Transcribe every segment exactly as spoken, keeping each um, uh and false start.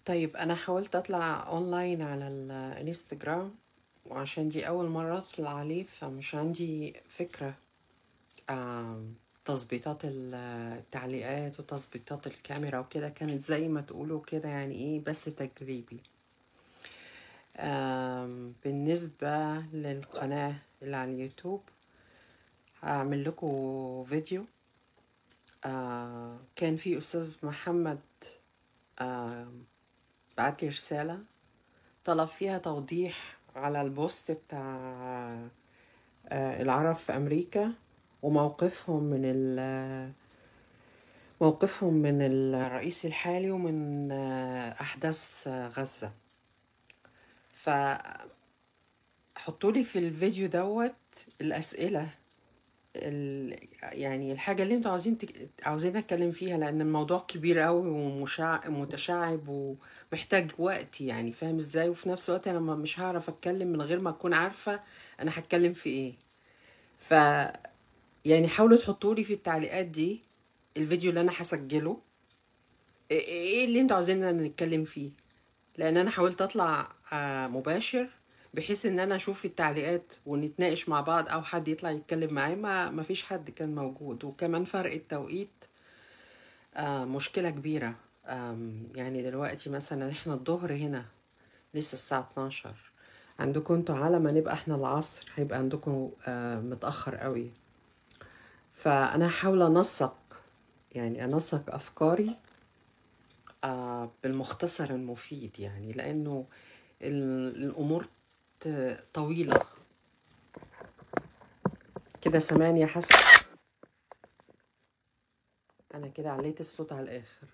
طيب أنا حاولت أطلع أونلاين على الانستجرام، وعشان دي أول مرة أطلع عليه فمش عندي فكرة. آم، تظبيطات ال- التعليقات وتظبيطات الكاميرا وكده كانت زي ما تقولوا كده، يعني إيه، بس تجريبي. آم، بالنسبة للقناة اللي على اليوتيوب هعمل لكم فيديو. آه، كان في أستاذ محمد آم، بعتلي رسالة طلب فيها توضيح على البوست بتاع آه، العرب في أمريكا، وموقفهم من ال- موقفهم من الرئيس الحالي ومن آه، أحداث آه، غزة. فحطولي في الفيديو دوت الأسئلة، ال... يعني الحاجة اللي انتوا عاوزين تك... عاوزين اتكلم فيها، لان الموضوع كبير قوي ومشع... متشعب ومحتاج وقت، يعني فاهم ازاي؟ وفي نفس الوقت انا ما- مش هعرف اتكلم من غير ما اكون عارفة انا هتكلم في ايه. ف يعني حاولوا تحطولي في التعليقات دي الفيديو اللي انا هسجله، ايه إيه اللي انتوا عاوزيننا نتكلم فيه، لان انا حاولت اطلع آه، مباشر بحيث ان انا اشوف التعليقات ونتناقش مع بعض، او حد يطلع يتكلم معايا. ما ما فيش حد كان موجود، وكمان فرق التوقيت آه، مشكلة كبيرة. آم، يعني دلوقتي مثلا احنا الظهر هنا لسه الساعة اتناشر، عندكم انتوا على ما نبقى احنا العصر هيبقى عندكم آه، متأخر قوي. فانا هحاول انسق، يعني انسق افكاري آه، بالمختصر المفيد، يعني لانه ال- الامور ت- طويلة كده. سامعني يا حسن؟ انا كده عليت الصوت على الاخر.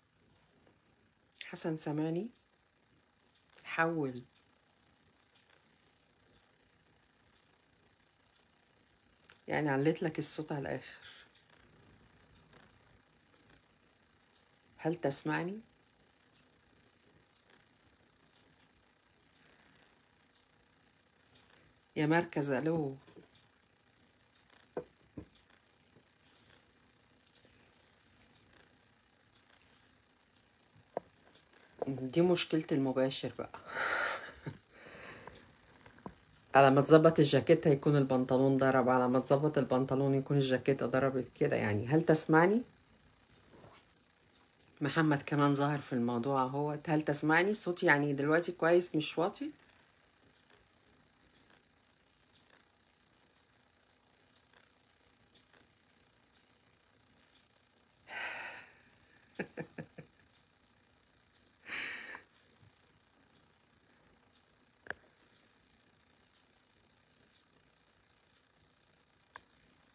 حسن سامعني؟ حول. يعني عليت لك الصوت على الاخر، هل تسمعني؟ يا مركز الو. دي مشكلة المباشر بقى. على ما تظبط الجاكيت هيكون البنطلون ضرب، على ما تظبط البنطلون يكون الجاكيت ضربت كده. يعني هل تسمعني؟ محمد كمان ظاهر في الموضوع اهو. هل تسمعني؟ صوتي يعني دلوقتي كويس مش واطي؟ يعني عاوزين نعمل أجندة كده، آه،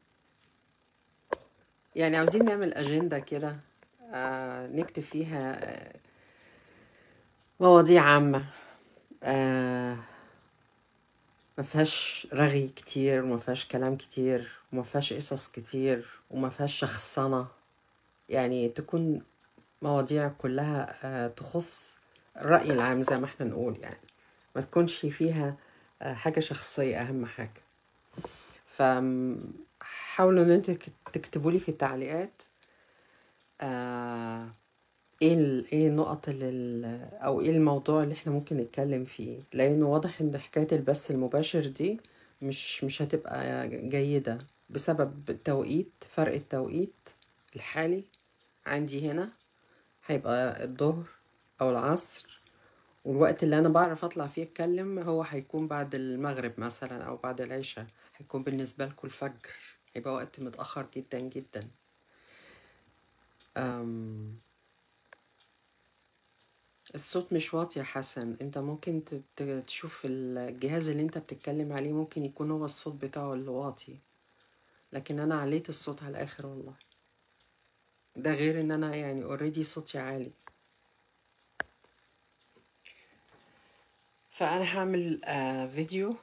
يعني عاوزين نعمل أجندة كده آه، نكتب فيها آه، مواضيع عامة، آه، ما فيهاش رغي كتير وما فيهاش كلام كتير وما فيهاش قصص كتير وما فيهاش شخصنة. يعني تكون مواضيع كلها آه، تخص الرأي العام زي ما احنا نقول، يعني ما تكونش فيها آه، حاجة شخصية. أهم حاجة فحاولوا ان انتوا تكتبوا لي في التعليقات آه، ايه ال- ايه النقط اللي ال- او ايه الموضوع اللي احنا ممكن نتكلم فيه، لانه واضح ان حكاية البث المباشر دي مش مش هتبقى جيدة بسبب التوقيت، فرق التوقيت الحالي. عندي هنا هيبقى الظهر او العصر، والوقت اللي انا بعرف اطلع فيه اتكلم هو هيكون بعد المغرب مثلا او بعد العشاء، هيكون بالنسبة لكم الفجر، هيبقى وقت متأخر جدا جدا. أم الصوت مش واطي يا حسن، انت ممكن ت- ت- تشوف الجهاز اللي انت بتتكلم عليه، ممكن يكون هو الصوت بتاعه اللي واطي، لكن انا عليت الصوت على الاخر والله. ده غير ان انا يعني اوريدي صوتي عالي. فانا هعمل آه فيديو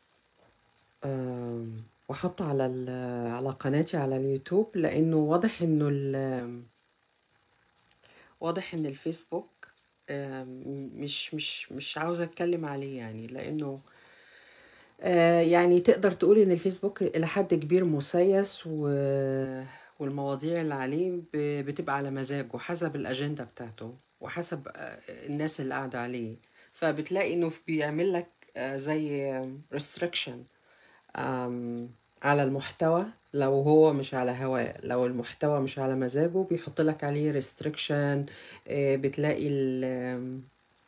آه واحطه على ال- على قناتي على اليوتيوب، لانه واضح انه ال- واضح ان الفيسبوك آه مش مش مش عاوزة اتكلم عليه، يعني لانه آه، يعني تقدر تقول إن الفيسبوك إلى حد كبير مسيس و... والمواضيع اللي عليه ب- بتبقى على مزاجه حسب الأجندة بتاعته. وحسب آه، الناس اللي قاعدة عليه. فبتلاقي انه بيعمل لك آه، زي restriction آم، على المحتوى. لو هو مش على هواه، لو المحتوى مش على مزاجه بيحط لك عليه restriction. آه، بتلاقي ال آم،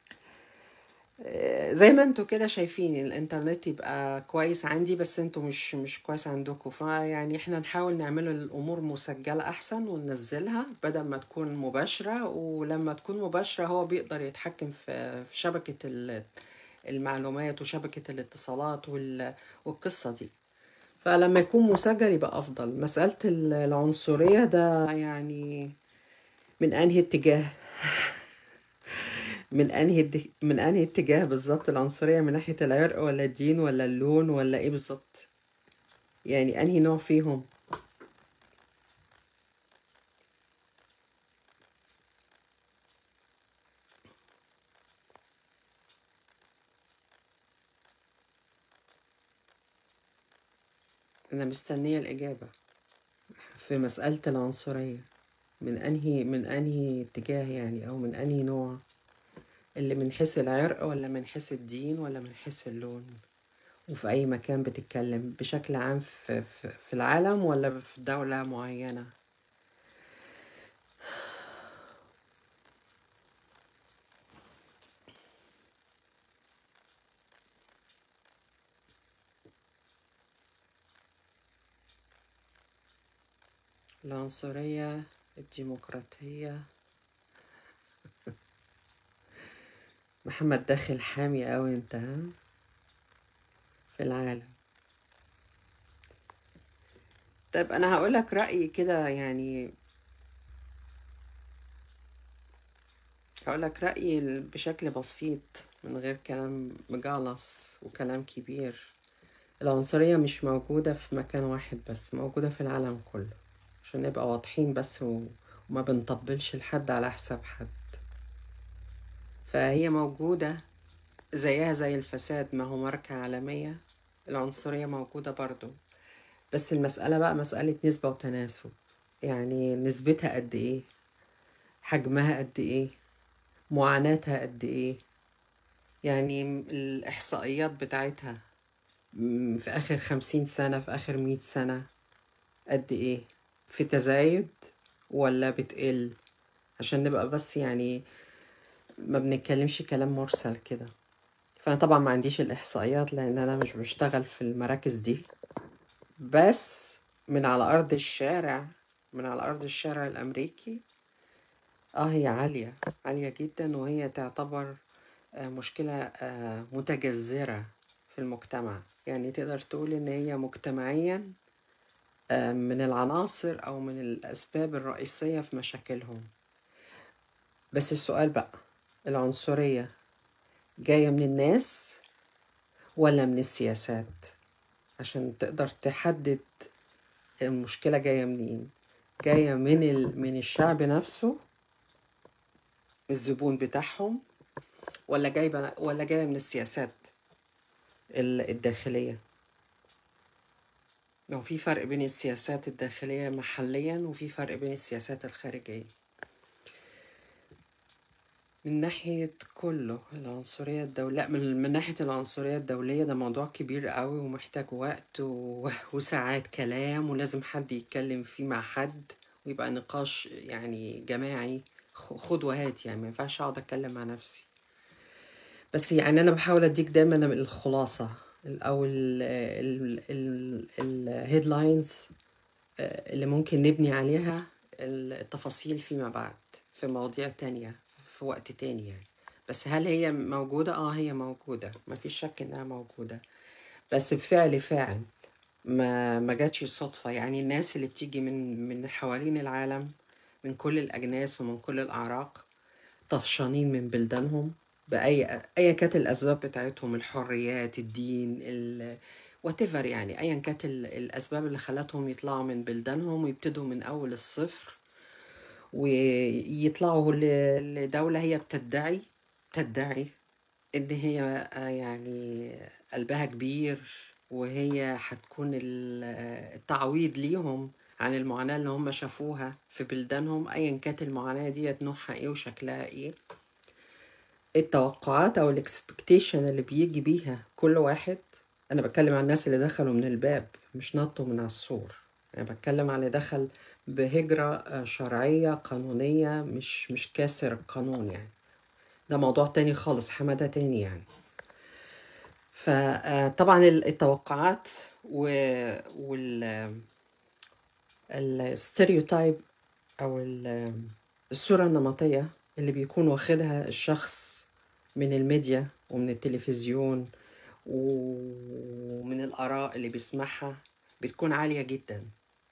آه، زي ما انتوا كده شايفين الانترنت يبقى كويس عندي بس انتوا مش مش كويس عندكم. فيعني احنا نحاول نعمل الامور مسجلة احسن وننزلها بدل ما تكون مباشرة. ولما تكون مباشرة هو بيقدر يتحكم في في شبكة ال- المعلومات وشبكة الاتصالات وال- والقصة دي. فلما يكون مسجل يبقى أفضل. مسألة ال- العنصرية ده يعني من أنهي اتجاه؟ من أنهي الد- من أنهي اتجاه بالظبط العنصرية؟ من ناحية العرق ولا الدين ولا اللون ولا إيه بالظبط؟ يعني أنهي نوع فيهم؟ أنا مستنية الإجابة في مسألة العنصرية. من أنهي من أنهي اتجاه يعني، أو من أنهي نوع؟ اللي من حيث العرق ولا من حيث الدين ولا من حيث اللون؟ وفي أي مكان بتتكلم بشكل عام في, في, في العالم ولا في دولة معينة؟ العنصرية، الديمقراطية. محمد داخل حامي أوي انت، ها؟ في العالم. طيب أنا هقولك رأيي كده يعني، هقولك رأيي بشكل بسيط من غير كلام مجعلص وكلام كبير. العنصرية مش موجودة في مكان واحد بس، موجودة في العالم كله، عشان نبقى واضحين بس و... وما بنطبلش لحد على حساب حد. فهي موجودة زيها زي الفساد، ما هو ماركة عالمية. العنصرية موجودة برضو، بس المسألة بقى مسألة نسبة وتناسب. يعني نسبتها قد ايه، حجمها قد ايه، معاناتها قد ايه. يعني م- الإحصائيات بتاعتها م- في آخر خمسين سنة، في آخر مية سنة قد ايه، في تزايد ولا بتقل؟ عشان نبقى بس يعني ما بنتكلمش كلام مرسل كده. فأنا طبعا ما عنديش الإحصائيات لأن أنا مش بشتغل في المراكز دي، بس من على أرض الشارع، من على أرض الشارع الأمريكي، اه هي عالية، عالية جدا. وهي تعتبر آه، مشكلة آه، متجذرة في المجتمع. يعني تقدر تقول إن هي مجتمعيا آه، من العناصر أو من الأسباب الرئيسية في مشاكلهم. بس السؤال بقى، العنصرية جاية من الناس ولا من السياسات؟ عشان تقدر تحدد المشكلة جاية منين. جاية من ال... من الشعب نفسه، الزبون بتاعهم، ولا جايبة ولا جاية من السياسات ال- الداخلية؟ لو في فرق بين السياسات الداخلية محليا وفي فرق بين السياسات الخارجية. من ناحية كله العنصرية الدولية، من, من ناحية العنصرية الدولية ده موضوع كبير قوي ومحتاج وقت و... وساعات كلام، ولازم حد يتكلم فيه مع حد ويبقى نقاش يعني جماعي. خ- خد وهات يعني، ما ينفعش اقعد اتكلم مع نفسي. بس يعني انا بحاول اديك دايما الخلاصة او الهيدلاينز اللي ممكن نبني عليها التفاصيل فيما بعد في مواضيع تانية في وقت تاني يعني. بس هل هي موجودة؟ اه هي موجودة، ما فيش شك انها موجودة، بس بفعل فاعل. ما ما جاتش صدفة. يعني الناس اللي بتيجي من من حوالين العالم، من كل الأجناس ومن كل الأعراق، طفشانين من بلدانهم بأي أيا كانت الأسباب بتاعتهم، الحريات، الدين، ال whatever. يعني أيا كانت ال- الأسباب اللي خلتهم يطلعوا من بلدانهم ويبتدوا من أول الصفر، ويطلعوا ل- لدولة هي بتدعي بتدعي إن هي آه، يعني قلبها كبير وهي هتكون ال- التعويض ليهم عن المعاناة اللي هم شافوها في بلدانهم، أيا كانت المعاناة دي نوعها إيه وشكلها إيه. التوقعات أو الاكسبكتيشن اللي بيجي بيها كل واحد، أنا بتكلم عن الناس اللي دخلوا من الباب مش نطوا من على السور، أنا بتكلم على اللي دخل بهجرة آه، شرعية قانونية، مش مش كاسر القانون يعني. ده موضوع تاني خالص، حمادة تاني يعني. فطبعا التوقعات وال الستيريوتايب او ال- الصورة النمطية اللي بيكون واخدها الشخص من الميديا ومن التلفزيون ومن الآراء اللي بيسمعها بتكون عالية جدا.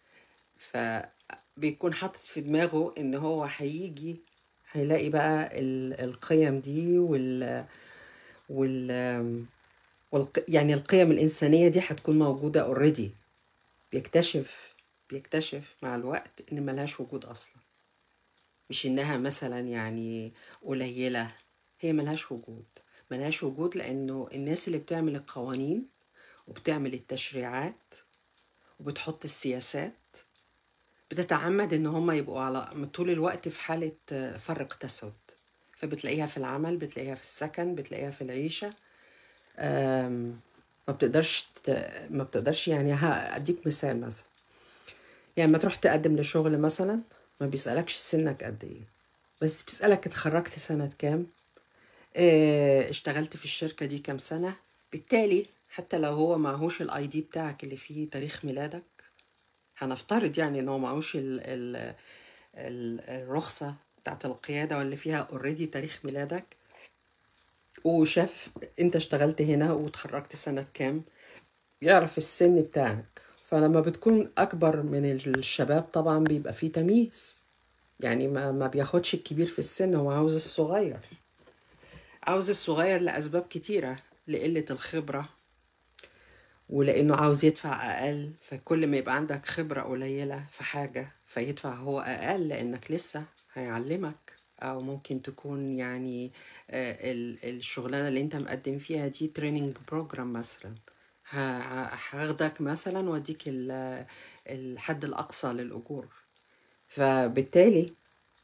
فبيكون حاطط في دماغه ان هو هيجي هيلاقي بقى ال- القيم دي وال وال والق... يعني القيم الإنسانية دي هتكون موجودة اوريدي. بيكتشف بيكتشف مع الوقت إن ملهاش وجود أصلا، مش إنها مثلا يعني قليلة، هي ملهاش وجود. ملهاش وجود لأنه الناس اللي بتعمل القوانين وبتعمل التشريعات وبتحط السياسات بتتعمد إن هم يبقوا على طول الوقت في حالة آه، فرق تسد. فبتلاقيها في العمل، بتلاقيها في السكن، بتلاقيها في العيشة. آم، ما بتقدرش ت... ما بتقدرش يعني هأديك مثال مثلا، يعني ما تروح تقدم لشغل مثلا، ما بيسألكش سنك قد ايه، بس بيسألك اتخرجت سنة كام، اه اشتغلت في الشركة دي كام سنة. بالتالي حتى لو هو معهوش الاي دي بتاعك اللي فيه تاريخ ميلادك، هنفترض يعني ان هو معهوش ال ال ال الرخصة بتاعت القيادة واللي فيها اوريدي تاريخ ميلادك، وشاف انت اشتغلت هنا وتخرجت سنة كام، يعرف السن بتاعك. فلما بتكون أكبر من الشباب طبعا بيبقى فيه تمييز، يعني ما, ما بياخدش الكبير في السن، هو عاوز الصغير. عاوز الصغير لأسباب كتيرة، لقلة الخبرة ولأنه عاوز يدفع أقل. فكل ما يبقى عندك خبرة قليلة في حاجة فيدفع هو أقل لأنك لسه هيعلمك. أو ممكن تكون يعني آه، ال- الشغلانة اللي انت مقدم فيها دي تريننج بروجرام مثلا، ه- ه- هاخدك مثلا واديك ال- الحد الأقصى للأجور. فبالتالي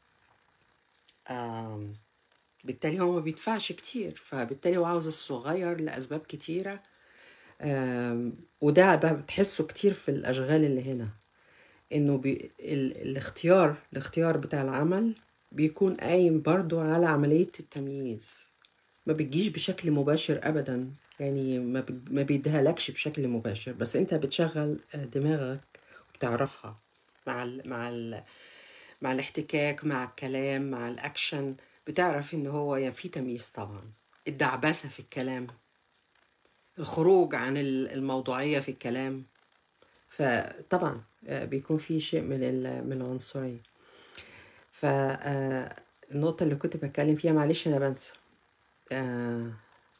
آم، بالتالي هو ما بيدفعش كتير، فبالتالي هو عاوز الصغير لأسباب كتيرة. آم، وده بقى بتحسه كتير في الأشغال اللي هنا، إنه بي... ال... الاختيار الاختيار بتاع العمل بيكون قايم برضو على عملية التمييز. ما بتجيش بشكل مباشر أبدا، يعني ما, ب... ما بيديهالكش بشكل مباشر، بس أنت بتشغل آه، دماغك وبتعرفها مع ال... مع ال... مع الاحتكاك مع الكلام مع الأكشن. بتعرف إن هو يعني في تمييز طبعا. الدعبسة في الكلام، الخروج عن ال- الموضوعية في الكلام، فطبعا آه، بيكون في شيء من ال- من العنصرية. فالنقطة اللي كنت بتكلم فيها، معلش أنا بنسى. آه,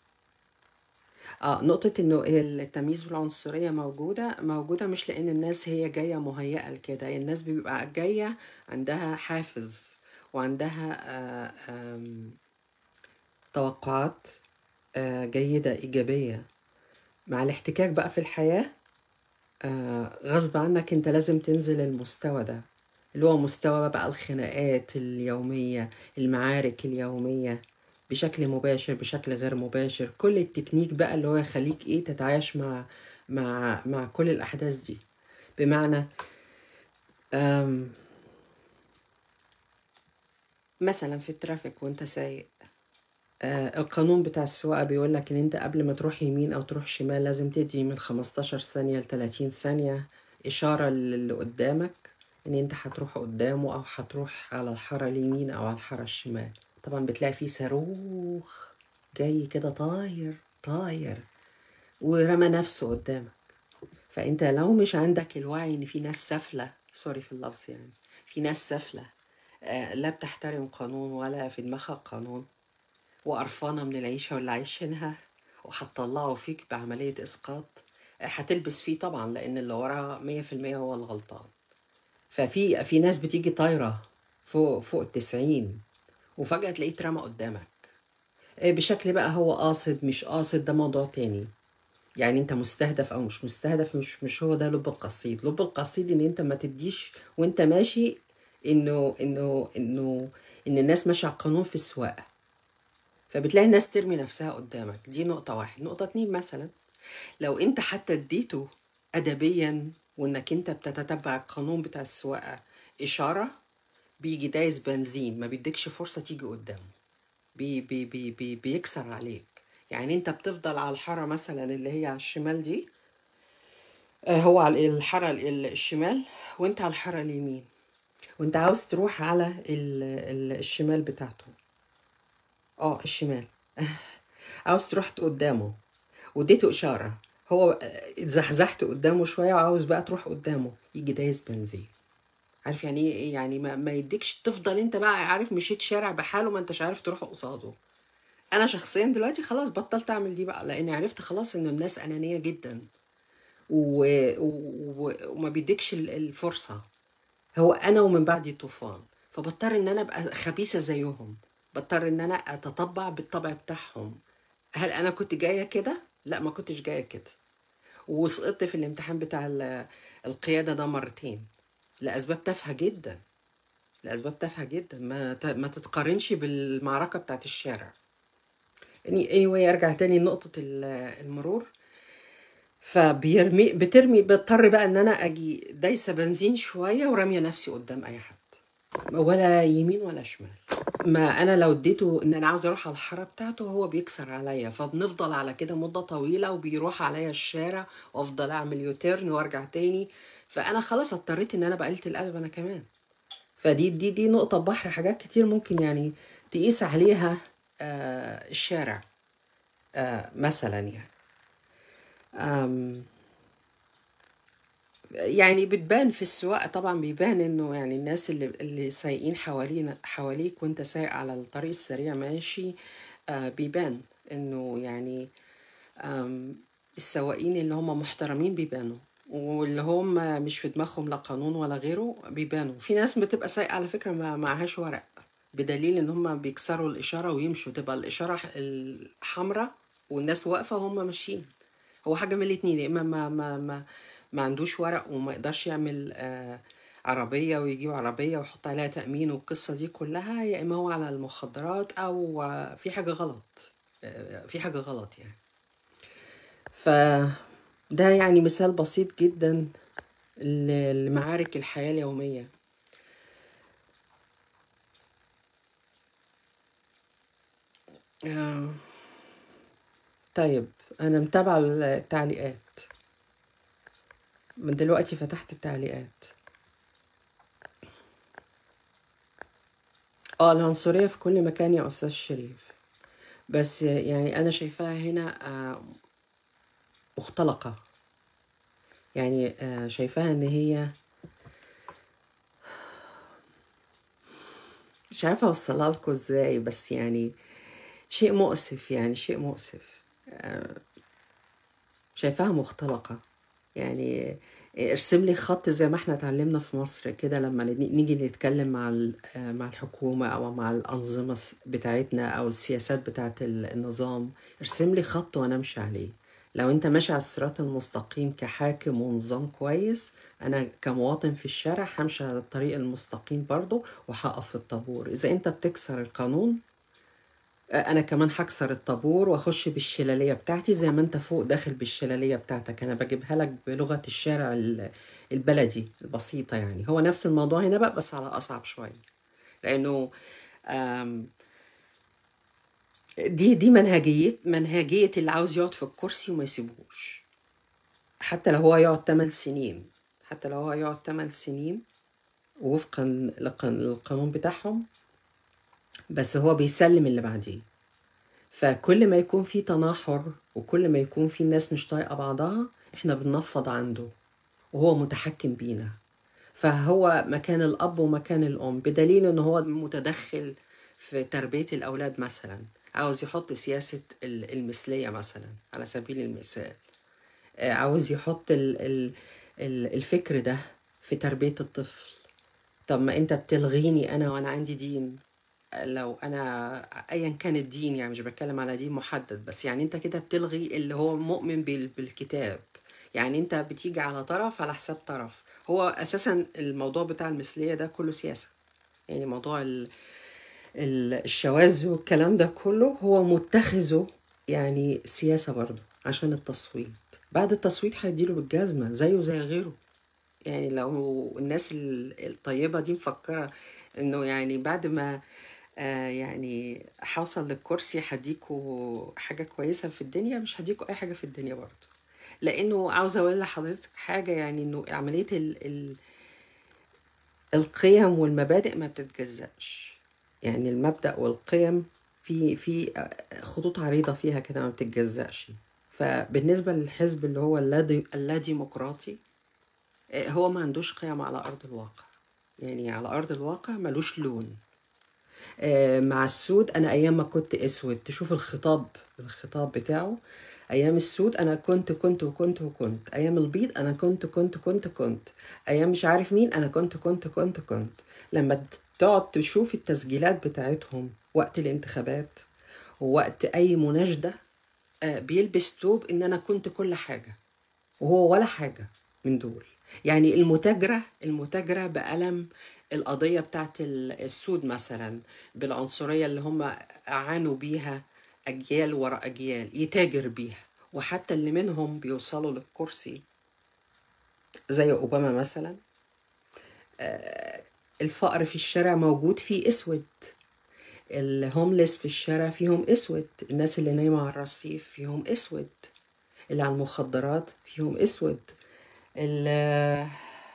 آه نقطة إنه التمييز والعنصرية موجودة موجودة مش لأن الناس هي جاية مهيئة لكده، هي الناس بيبقى جاية عندها حافز وعندها آه آم، توقعات آه جيدة إيجابية. مع الاحتكاك بقى في الحياة آه غصب عنك انت لازم تنزل المستوى ده، اللي هو مستوى بقى الخناقات اليومية، المعارك اليومية، بشكل مباشر بشكل غير مباشر. كل التكنيك بقى اللي هو يخليك ايه تتعايش مع مع مع كل الأحداث دي. بمعنى آم مثلا في الترافيك وانت سايق، آه القانون بتاع السواقة بيقولك ان انت قبل ما تروح يمين او تروح شمال لازم تدي من خمستاشر ثانية ل تلاتين ثانية إشارة للي قدامك ان انت هتروح قدامه او هتروح على الحارة اليمين او على الحارة الشمال. طبعا بتلاقي فيه صاروخ جاي كده طاير طاير ورمى نفسه قدامك. فانت لو مش عندك الوعي ان في ناس سافلة، سوري في اللفظ يعني، في ناس سافلة آه لا بتحترم قانون ولا في دماغها قانون، وقرفانة من العيشة واللي عايشينها، وهتطلعوا فيك بعملية إسقاط، هتلبس فيه طبعا لأن اللي وراه مية في المية هو الغلطان. ففي في ناس بتيجي طايرة فوق فوق التسعين وفجأة تلاقيه اترمى قدامك. إيه بشكل بقى هو قاصد مش قاصد ده موضوع تاني. يعني انت مستهدف او مش مستهدف، مش مش هو ده لب القصيد. لب القصيد ان انت ما تديش وانت ماشي انه انه انه ان الناس ماشيه على القانون في السواقه، فبتلاقي الناس ترمي نفسها قدامك. دي نقطه واحد. نقطه اتنين، مثلا لو انت حتى اديته ادبيا وانك انت بتتتبع القانون بتاع السواقه اشاره، بيجي دايس بنزين، ما بيديكش فرصه تيجي قدامه، بي بي بي بي بيكسر عليك. يعني انت بتفضل على الحاره مثلا اللي هي على الشمال دي، آه، هو على الحاره ال- الشمال وانت على الحاره اليمين، وانت عاوز تروح على ال ال الشمال بتاعته، اه الشمال. عاوز تروح قدامه واديته اشاره، هو آه، اتزحزحت قدامه شويه وعاوز بقى تروح قدامه، يجي دايس بنزين. عارف يعني ايه؟ إيه يعني ما, ما يديكش، تفضل انت بقى عارف مشيت شارع بحاله ما انتش عارف تروح قصاده. انا شخصيا دلوقتي خلاص بطلت اعمل دي بقى، لاني عرفت خلاص ان الناس انانيه جدا و... و... وما بيديكش ال- الفرصه. هو انا ومن بعدي طوفان، فبضطر ان انا ابقى خبيثه زيهم، بضطر ان انا اتطبع بالطبع بتاعهم. هل انا كنت جايه كده؟ لا، ما كنتش جايه كده. وسقطت في الامتحان بتاع ال- القياده ده مرتين لاسباب تافهه جدا، لاسباب تافهه جدا ما ت... ما تتقارنش بالمعركه بتاعت الشارع. anyway ارجع تاني لنقطه ال- المرور. فبيرمي بترمي بضطر بقى ان انا اجي دايسه بنزين شويه وراميه نفسي قدام اي حد، ولا يمين ولا شمال. ما انا لو اديته ان انا عاوز اروح على الحاره بتاعته هو بيكسر عليا، فبنفضل على كده مده طويله وبيروح عليا الشارع وافضل اعمل يوتيرن وارجع تاني. فانا خلاص اضطريت ان انا بقلت الادب انا كمان. فدي دي دي نقطه بحر، حاجات كتير ممكن يعني تقيس عليها آه الشارع آه مثلا يعني. آم يعني بتبان في السواقة طبعا، بيبان انه يعني الناس اللي اللي سايقين حوالينا حواليك وانت سايق على الطريق السريع ماشي، آه بيبان انه يعني آم السواقين اللي هم محترمين بيبانوا، واللي هم مش في دماغهم لا قانون ولا غيره بيبانوا. في ناس بتبقى سايقة على فكرة ما معهاش ورق، بدليل ان هم بيكسروا الإشارة ويمشوا، تبقى الإشارة الحمراء والناس واقفة وهم ماشيين. هو حاجة من الاتنين، يا إما ما ما ما ما عندوش ورق وما يقدرش يعمل آه عربية ويجيب عربية ويحط عليها تأمين والقصة دي كلها، يا إما هو على المخدرات أو آه في حاجة غلط، آه في حاجة غلط يعني. فده يعني مثال بسيط جدا ل- لمعارك الحياة اليومية. آه طيب، أنا متابعة التعليقات من دلوقتي، فتحت التعليقات. اه العنصرية في كل مكان يا أستاذ شريف، بس يعني أنا شايفاها هنا آه، مختلقة. يعني آه، شايفاها إن هي مش عارفة أوصلها لكم إزاي، بس يعني شيء مؤسف، يعني شيء مؤسف. شايفاها مختلقة. يعني ارسم لي خط زي ما احنا اتعلمنا في مصر كده لما نيجي نتكلم مع ال- آه، مع الحكومة أو مع الأنظمة الس- بتاعتنا أو السياسات بتاعت ال- النظام. ارسم لي خط وأنا أمشي عليه. لو أنت ماشي على الصراط المستقيم كحاكم ونظام كويس، أنا كمواطن في الشارع همشي على الطريق المستقيم برضه وهقف في الطابور. إذا أنت بتكسر القانون، انا كمان هكسر الطابور واخش بالشلاليه بتاعتي زي ما انت فوق داخل بالشلاليه بتاعتك. انا بجيبها لك بلغه الشارع ال- البلدي البسيطه. يعني هو نفس الموضوع هنا بقى بس على اصعب شويه، لانه آم، دي دي منهجيه منهجيه اللي عاوز يقعد في الكرسي وما يسيبهوش، حتى لو هو يقعد ثماني سنين. حتى لو هو يقعد ثماني سنين وفقا للق- للقانون بتاعهم، بس هو بيسلم اللي بعديه. فكل ما يكون في تناحر وكل ما يكون في الناس مش طايقة بعضها، احنا بننفض عنده وهو متحكم بينا. فهو مكان الأب ومكان الأم، بدليل إن هو متدخل في تربية الأولاد. مثلا عاوز يحط سياسة ال- المثلية مثلا على سبيل المثال، آه، عاوز يحط ال- ال- ال- الفكر ده في تربية الطفل. طب ما انت بتلغيني انا وانا عندي دين، لو أنا أيًا كان الدين، يعني مش باتكلم على دين محدد، بس يعني أنت كده بتلغي اللي هو مؤمن بال بالكتاب، يعني أنت بتيجي على طرف على حساب طرف. هو أساسًا الموضوع بتاع المثلية ده كله سياسة، يعني موضوع ال ال الشواذ والكلام ده كله هو متخذه يعني سياسة برضه عشان التصويت. بعد التصويت هيديله بالجزمة زيه زي غيره. يعني لو الناس ال- الطيبة دي مفكرة انه يعني بعد ما آه يعني هوصل للكرسي هديكوا حاجة كويسة في الدنيا، مش هديكوا اي حاجة في الدنيا برضه. لانه عاوزة اقول لحضرتك حاجة، يعني انه عملية ال ال القيم والمبادئ ما بتتجزأش. يعني المبدأ والقيم في في خطوط عريضة فيها كده ما بتتجزأش. فبالنسبة للحزب اللي هو اللادي اللاديمقراطي، آه، هو ما عندوش قيم على أرض الواقع. يعني على أرض الواقع ملوش لون. آه، مع السود أنا أيام ما كنت أسود تشوف الخطاب الخطاب بتاعه. أيام السود أنا كنت كنت وكنت وكنت أيام البيض أنا كنت كنت كنت كنت أيام مش عارف مين أنا كنت كنت كنت كنت لما تقعد تشوف التسجيلات بتاعتهم وقت الانتخابات ووقت أي مناشدة، آه، بيلبس توب إن أنا كنت كل حاجة وهو ولا حاجة من دول. يعني المتاجرة المتاجرة بألم القضية بتاعت ال- السود مثلا، بالعنصرية اللي هم عانوا بيها أجيال ورا أجيال، يتاجر بيها. وحتى اللي منهم بيوصلوا للكرسي زي أوباما مثلا، الفقر في الشارع موجود فيه أسود، الهوملس في الشارع فيهم أسود، الناس اللي نايمة على الرصيف فيهم أسود، اللي على المخدرات فيهم أسود، ال-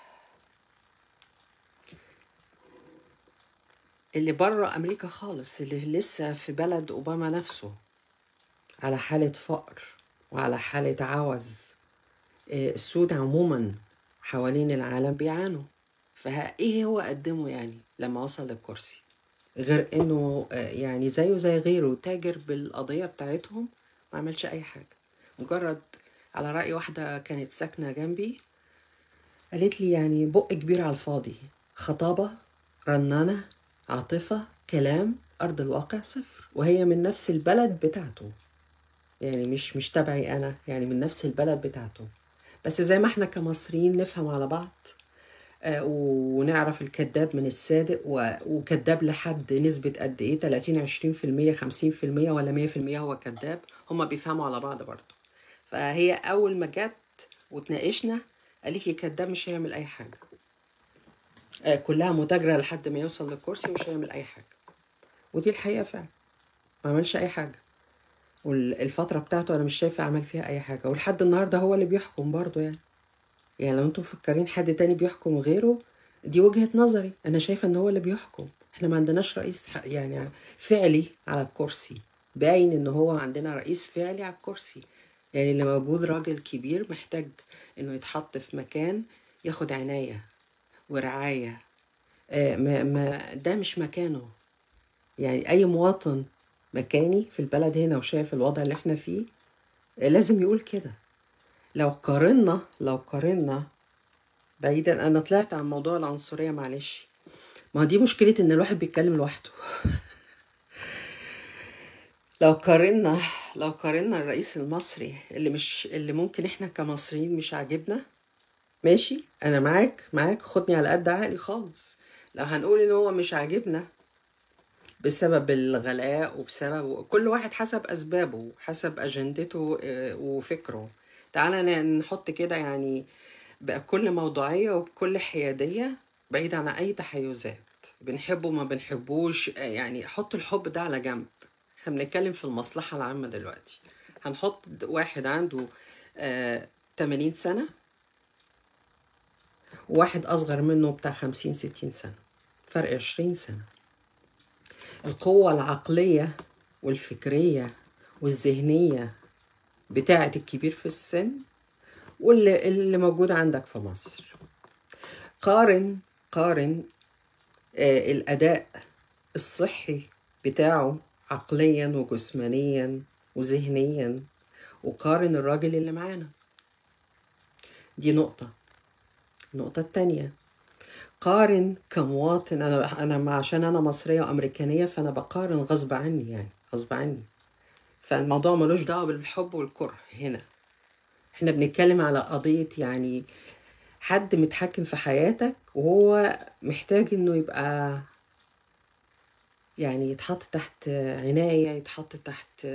اللي بره أمريكا خالص، اللي لسه في بلد أوباما نفسه على حالة فقر وعلى حالة عوز. آه، السود عموما حوالين العالم بيعانوا. فإيه هو قدمه يعني لما وصل للكرسي، غير إنه آه، يعني زيه زي غيره تاجر بالقضية بتاعتهم. ما عملش أي حاجة. مجرد، على رأي واحدة كانت ساكنة جنبي، قالت لي يعني بق كبير على الفاضي، خطابة، رنانة، عاطفة، كلام، أرض الواقع صفر. وهي من نفس البلد بتاعته، يعني مش مش تبعي أنا، يعني من نفس البلد بتاعته. بس زي ما احنا كمصريين نفهم على بعض، آه، ونعرف الكذاب من الصادق، و- وكذاب لحد نسبة قد ايه، تلاتين عشرين في المية خمسين في المية ولا مية في المية هو كذاب. هما بيفهموا على بعض برضه. فهي أول ما جت وتناقشنا قالت لي كذاب مش هيعمل أي حاجة، آه، كلها متاجرة لحد ما يوصل للكرسي مش هيعمل أي حاجة. ودي الحقيقة فعلا، ما عملش أي حاجة. والفترة بتاعته أنا مش شايفة عمل فيها أي حاجة، ولحد النهاردة هو اللي بيحكم برضه يعني. يعني لو انتوا مفكرين حد تاني بيحكم غيره، دي وجهة نظري. أنا شايفة إن هو اللي بيحكم. إحنا ما عندناش رئيس ح- يعني فعلي على الكرسي. باين إن هو عندنا رئيس فعلي على الكرسي. يعني اللي موجود راجل كبير محتاج إنه يتحط في مكان ياخد عناية ورعاية. آه، ما ما ده مش مكانه. يعني أي مواطن مكاني في البلد هنا وشايف الوضع اللي احنا فيه، آه، لازم يقول كده. لو قارنا لو قارنا بعيدا، أنا طلعت عن موضوع العنصرية معلش. ما هو دي مشكلة إن الواحد بيتكلم لوحده. لو قارنا لو قارنا الرئيس المصري اللي مش اللي ممكن احنا كمصريين مش عاجبنا، ماشي، أنا معاك معاك خدني على قد عقلي خالص. لو هنقول إن هو مش عاجبنا بسبب الغلاء وبسبب كل واحد حسب أسبابه حسب أجندته آه، وفكره. تعالى ن- نحط كده يعني بكل موضوعية وبكل حيادية، بعيد عن أي تحيزات. بنحبه ما بنحبوش، آه، يعني حط الحب ده على جنب. احنا بنتكلم في المصلحة العامة دلوقتي. هنحط واحد عنده آه تمانين سنة، وواحد أصغر منه بتاع خمسين ستين سنة، فرق عشرين سنة. القوة العقلية والفكرية والذهنية بتاعة الكبير في السن واللي اللي موجود عندك في مصر. قارن قارن آه الأداء الصحي بتاعه عقليا وجسمانيا وذهنيا، وقارن الراجل اللي معانا. دي نقطة. النقطة التانية، قارن كمواطن. انا انا مع- عشان انا مصريه وامريكانيه، فانا بقارن غصب عني، يعني غصب عني. فالموضوع ملوش دعوه بالحب والكره هنا. احنا بنتكلم على قضيه، يعني حد متحكم في حياتك وهو محتاج انه يبقى، يعني يتحط تحت عناية، يتحط تحت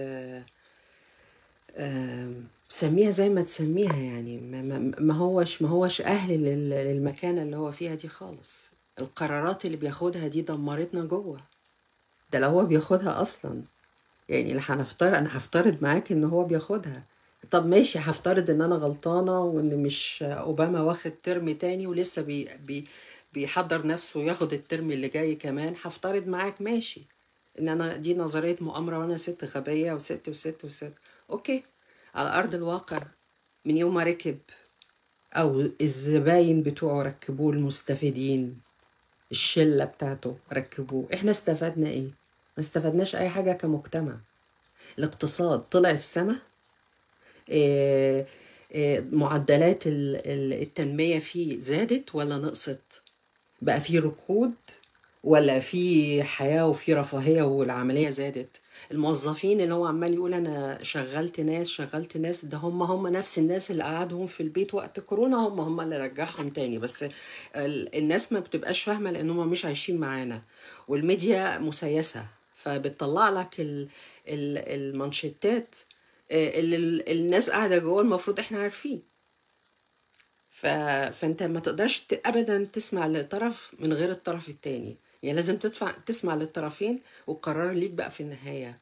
آم، سميها زي ما تسميها، يعني ما, ما ما هوش ما هوش أهل لل- للمكانة اللي هو فيها دي خالص. القرارات اللي بياخدها دي دمرتنا جوه. ده لو هو بياخدها أصلا، يعني اللي هنفترض، أنا هفترض معاك إن هو بياخدها. طب ماشي، هفترض إن أنا غلطانة وإن مش أوباما واخد ترم تاني ولسه بي بي بيحضر نفسه ياخد الترم اللي جاي كمان. هفترض معاك ماشي إن أنا دي نظرية مؤامرة وأنا ست غبية وست وست وست. أوكي. على أرض الواقع، من يوم ما ركب أو الزباين بتوعه ركبوه، المستفيدين الشلة بتاعته ركبوه، إحنا استفدنا إيه؟ ما استفدناش أي حاجة كمجتمع. الاقتصاد طلع السما. إيه، إيه، معدلات ال- ال- التنمية فيه زادت ولا نقصت؟ بقى فيه ركود ولا في حياة وفي رفاهية والعملية زادت؟ الموظفين اللي هو عمال يقول أنا شغلت ناس شغلت ناس، ده هم هم نفس الناس اللي قعدهم في البيت وقت كورونا، هم هم اللي رجعهم تاني. بس ال- الناس ما بتبقاش فاهمة لأن هم مش عايشين معانا، والميديا مسيسة، فبتطلع لك ال- ال- المانشيتات آه، اللي ال- الناس قاعدة جوه المفروض احنا عارفين. ف... فانت ما تقدرش ت... ابدا تسمع لطرف من غير الطرف التاني، يعني لازم تدفع تسمع للطرفين والقرار ليك بقى في النهاية.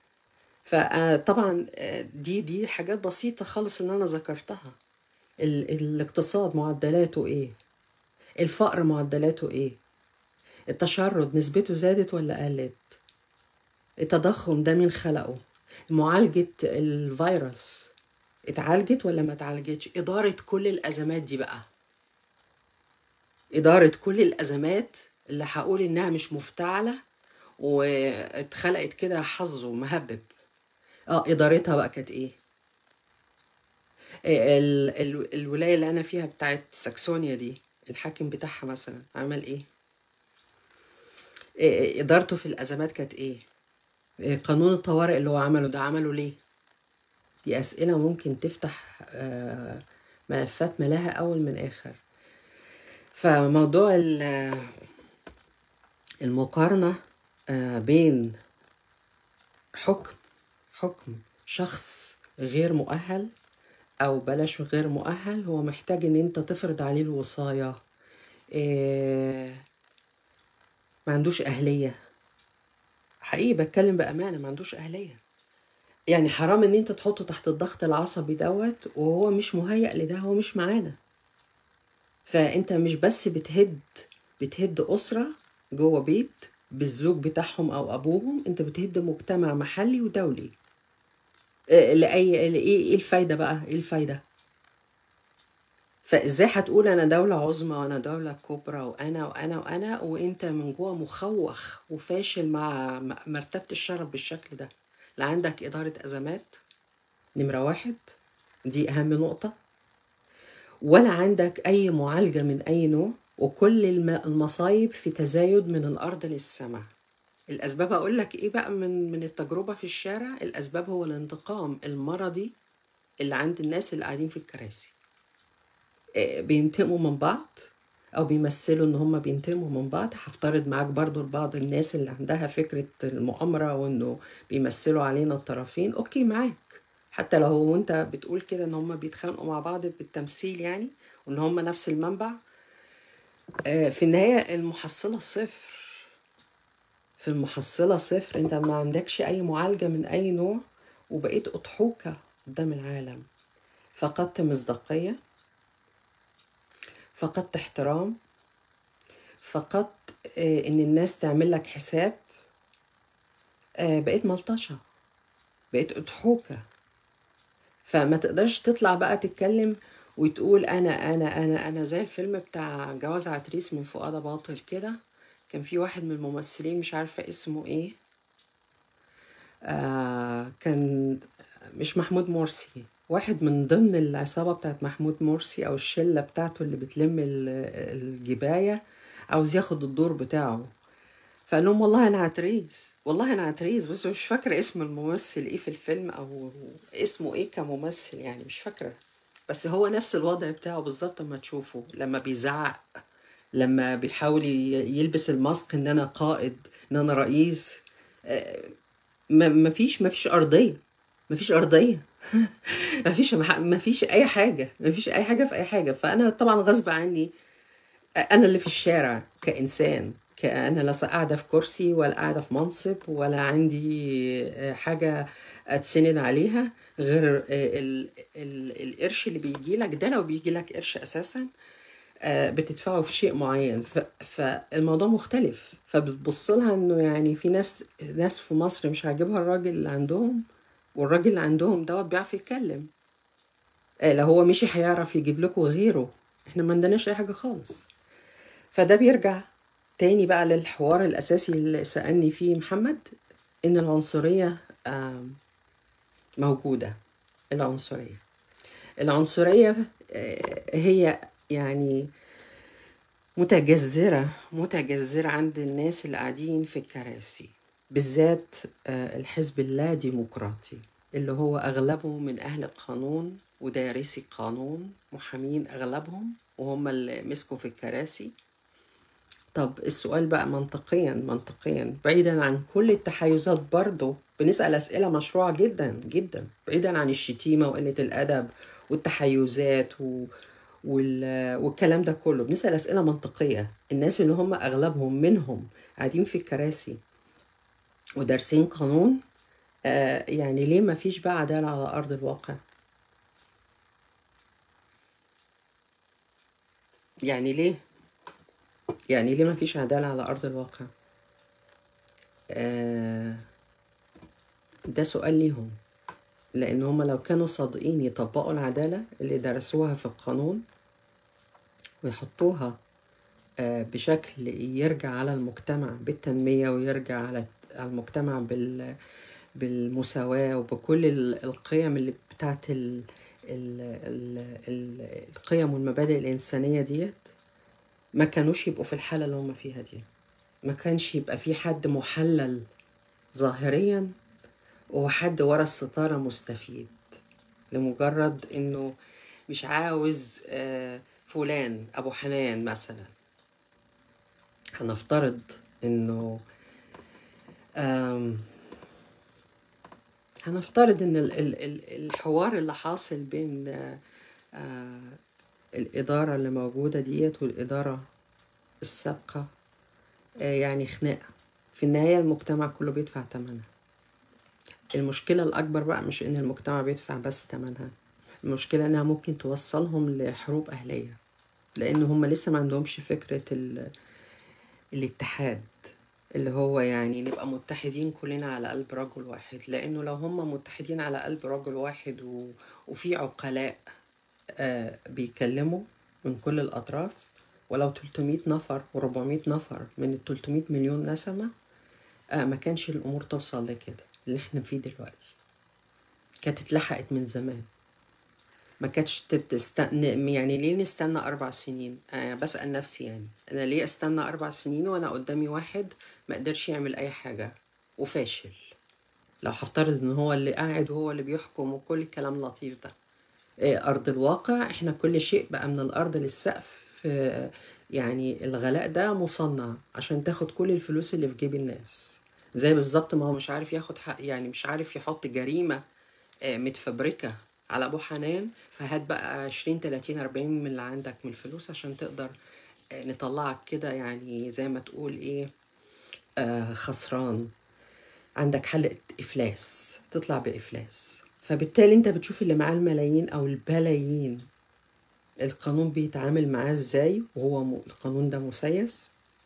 فطبعا دي دي حاجات بسيطة خالص ان انا ذكرتها. ال... الاقتصاد معدلاته ايه؟ الفقر معدلاته ايه؟ التشرد نسبته زادت ولا قلت؟ التضخم ده مين خلقه؟ معالجة الفيروس اتعالجت ولا ما اتعالجتش؟ إدارة كل الأزمات دي بقى، إدارة كل الأزمات اللي هقول إنها مش مفتعلة واتخلقت كده حظ ومهبب، اه إدارتها بقى كانت إيه؟ إيه ال ال الولاية اللي أنا فيها بتاعت ساكسونيا دي، الحاكم بتاعها مثلا عمل إيه؟ إيه إدارته في الأزمات كانت إيه؟ إيه قانون الطوارئ اللي هو عمله ده عمله ليه؟ دي أسئلة ممكن تفتح آه ملفات ملاها أول من آخر. فموضوع ال- المقارنة آه بين حكم حكم شخص غير مؤهل، او بلاش غير مؤهل، هو محتاج ان انت تفرض عليه الوصاية. إيه، ما عندوش اهلية. حقيقي بتكلم بأمانة، ما عندوش اهلية. يعني حرام ان انت تحطه تحت الضغط العصبي دوت وهو مش مهيأ لده، هو مش معانا. فانت مش بس بتهد بتهد أسرة جوه بيت بالزوج بتاعهم او ابوهم، انت بتهد مجتمع محلي ودولي. إيه لأي ايه ايه الفايدة بقى؟ ايه الفايدة؟ فازاي هتقول انا دولة عظمى وانا دولة كبرى وانا وانا وانا وانت من جوه مخوخ وفاشل مع م- مرتبة الشرف بالشكل ده؟ لا عندك إدارة أزمات، نمرة واحد، دي أهم نقطة، ولا عندك أي معالجة من أي نوع، وكل الم- المصايب في تزايد من الأرض للسماء. الأسباب أقول لك إيه بقى من من التجربة في الشارع؟ الأسباب هو الانتقام المرضي اللي عند الناس اللي قاعدين في الكراسي. آه، بينتقموا من بعض او بيمثلوا ان هم بينتقموا من بعض. هفترض معاك برضو لبعض الناس اللي عندها فكرة المؤامرة وانه بيمثلوا علينا الطرفين، اوكي معاك. حتى لو هو انت بتقول كده ان هم بيتخانقوا مع بعض بالتمثيل، يعني وان هم نفس المنبع، آه، في النهاية المحصلة صفر. في المحصلة صفر، انت ما عندكش اي معالجة من اي نوع، وبقيت اضحوكة قدام العالم. فقدت مصداقية، فقدت احترام، فقدت آه، ان الناس تعمل لك حساب. آه، بقيت ملطشة، بقيت اضحوكة. فما تقدرش تطلع بقى تتكلم وتقول انا انا انا انا زي الفيلم بتاع جواز عتريس من فؤاد باطل كده. كان في واحد من الممثلين مش عارفة اسمه ايه، آه كان مش محمود مرسي، واحد من ضمن العصابة بتاعت محمود مرسي أو الشلة بتاعته اللي بتلم ال- الجباية، عاوز ياخد الدور بتاعه. فقال لهم والله أنا عتريس، والله أنا عتريس، بس مش فاكرة اسم الممثل إيه في الفيلم أو اسمه إيه كممثل، يعني مش فاكرة. بس هو نفس الوضع بتاعه بالظبط لما تشوفه، لما بيزعق، لما بيحاول ي- يلبس الماسك إن أنا قائد، إن أنا رئيس. ما ما فيش ما فيش أرضية، ما فيش أرضية. ما فيش ما فيش أي حاجة، ما فيش أي حاجة في أي حاجة. فأنا طبعا غصب عني، أنا اللي في الشارع كإنسان، ك- أنا لا قاعدة في كرسي ولا قاعدة في منصب ولا عندي آه، حاجة أتسند عليها غير آه، ال- ال- القرش اللي بيجي لك ده. لو بيجي لك قرش أساسا آه، بتدفعه في شيء معين. ف- فالموضوع مختلف. فبتبص لها إنه يعني في ناس ناس في مصر مش عاجبها الراجل اللي عندهم، والراجل اللي عندهم دوت بيعرف يتكلم. آه، لو هو مشي هيعرف يجيب لكم غيره. احنا ما عندناش أي حاجة خالص. فده بيرجع تاني بقى للحوار الأساسي اللي سألني فيه محمد، إن العنصرية آم، موجودة. العنصرية العنصرية آه، هي يعني متجذرة متجذرة عند الناس اللي قاعدين في الكراسي، بالذات آه، الحزب اللا ديمقراطي، اللي هو أغلبه من أهل القانون ودارسي القانون، محامين أغلبهم، وهم اللي مسكوا في الكراسي. طب السؤال بقى منطقيا منطقيا بعيدا عن كل التحيزات، برضه بنسأل أسئلة مشروعة جدا جدا، بعيدا عن الشتيمة وقلة الأدب والتحيزات و... وال... والكلام ده كله. بنسأل أسئلة منطقية. الناس اللي هم أغلبهم منهم قاعدين في الكراسي ودارسين قانون، آه يعني ليه ما فيش بقى عدالة على أرض الواقع؟ يعني ليه يعني ليه ما فيش عدالة على أرض الواقع؟ آه ده سؤال ليهم. لأن هم لو كانوا صادقين يطبقوا العدالة اللي درسوها في القانون ويحطوها آه، بشكل يرجع على المجتمع بالتنمية، ويرجع على على المجتمع بال بالمساواة وبكل ال- القيم اللي بتاعت ال ال ال ال القيم والمبادئ الإنسانية ديت، ما كانوش يبقوا في الحالة اللي هم فيها دي. ما كانش يبقى في حد محلل ظاهريا وحد ورا الستارة مستفيد، لمجرد انه مش عاوز آه، فلان ابو حنان مثلا. هنفترض انه آم، هنفترض ان ال- ال- ال- الحوار اللي حاصل بين آه، آه، الإدارة اللي موجودة ديت والإدارة السابقة آه، يعني خناقة. في النهاية المجتمع كله بيدفع ثمنها. المشكلة الأكبر بقى مش إن المجتمع بيدفع بس ثمنها، المشكلة إنها ممكن توصلهم لحروب أهلية، لأن هم لسه ما عندهمش فكرة ال الاتحاد، اللي هو يعني نبقى متحدين كلنا على قلب رجل واحد. لأنه لو هم متحدين على قلب رجل واحد و... وفي عقلاء آه بيكلموا من كل الأطراف، ولو ثلاثمائة نفر و400 نفر من ال ثلاثمائة مليون نسمة، آه ما كانش الأمور توصل لكده اللي احنا فيه دلوقتي. كانت اتلحقت من زمان. ما كانتش تستنى. يعني ليه نستنى أربع سنين؟ أه بسأل نفسي، يعني أنا ليه أستنى أربع سنين وأنا قدامي واحد ما قدرش يعمل أي حاجة وفاشل؟ لو هفترض إن هو اللي قاعد وهو اللي بيحكم وكل الكلام اللطيف ده. آه، أرض الواقع إحنا كل شيء بقى من الأرض للسقف. آه، يعني الغلاء ده مصنع عشان تاخد كل الفلوس اللي في جيب الناس. زي بالظبط ما هو مش عارف ياخد حق، يعني مش عارف يحط جريمة آه، متفبركة على أبو حنان، فهات بقى عشرين تلاتين أربعين من اللي عندك من الفلوس عشان تقدر آه، نطلعك كده، يعني زي ما تقول إيه، آه، خسران. عندك حلقة إفلاس، تطلع بإفلاس. فبالتالي أنت بتشوف اللي معاه الملايين أو البلايين القانون بيتعامل معاه إزاي، وهو م... القانون ده مسيس.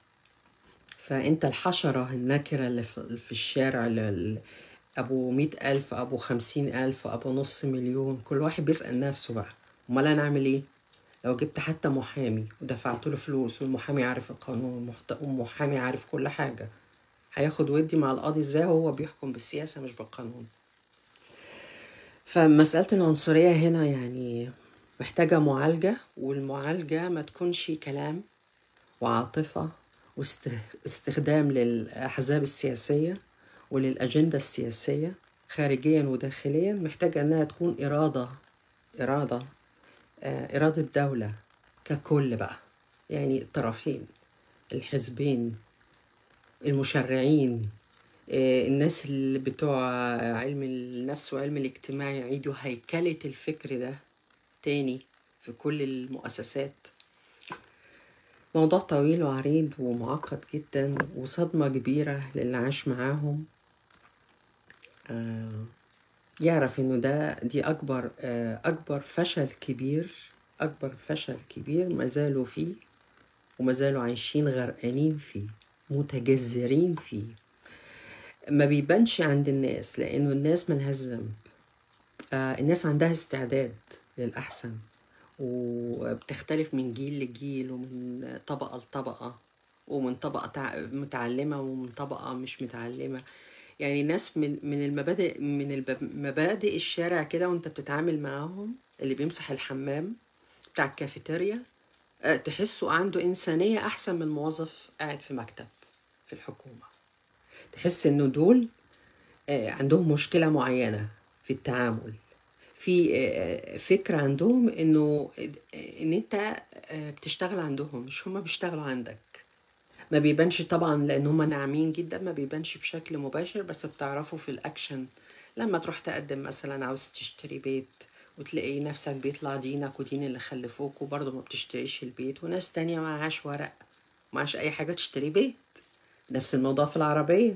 فأنت الحشرة النكرة اللي في في الشارع، اللي أبو مئة ألف، أبو خمسين ألف، أبو نص مليون، كل واحد بيسأل نفسه بقى، أمال أنا أعمل إيه؟ لو جبت حتى محامي ودفعت له فلوس والمحامي عارف القانون والمحامي عارف كل حاجة، هياخد ودي مع القاضي إزاي وهو بيحكم بالسياسة مش بالقانون؟ فمسألة العنصرية هنا يعني محتاجة معالجة، والمعالجة ما تكونش كلام وعاطفة واستخدام للأحزاب السياسية وللأجندة السياسية خارجيا وداخليا. محتاجة أنها تكون إرادة إرادة آه، إرادة دولة ككل بقى، يعني الطرفين، الحزبين، المشرعين، آه، الناس اللي بتوع علم النفس وعلم الاجتماع يعيدوا هيكلة الفكر ده تاني في كل المؤسسات. موضوع طويل وعريض ومعقد جدا وصدمة كبيرة للي عاش معاهم. آه، يعرف انه ده دي اكبر آه، اكبر فشل كبير، اكبر فشل كبير ما زالوا فيه وما زالوا عايشين غرقانين فيه، متجذرين فيه. ما بيبانش عند الناس لانه الناس ملهاش ذنب. آه، الناس عندها استعداد للأحسن، وبتختلف من جيل لجيل ومن طبقة لطبقة، ومن طبقة تع- متعلمة ومن طبقة مش متعلمة. يعني ناس من من المبادئ من الب- مبادئ الشارع كده وانت بتتعامل معاهم، اللي بيمسح الحمام بتاع الكافيتيريا آه، تحسه عنده إنسانية أحسن من موظف قاعد في مكتب في الحكومة. تحس إنه دول آه، عندهم مشكلة معينة في التعامل، في آه، فكرة عندهم إنه آه، إن أنت آه، بتشتغل عندهم مش هما بيشتغلوا عندك. ما بيبانش طبعا لأن هما ناعمين جدا، ما بيبانش بشكل مباشر، بس بتعرفوا في الأكشن. لما تروح تقدم مثلا عاوز تشتري بيت وتلاقي نفسك بيطلع دينك ودين اللي خلفوك وبرضه ما بتشتريش البيت، وناس تانية معهاش ورق معهاش أي حاجة تشتري بيت. نفس الموضوع في العربية.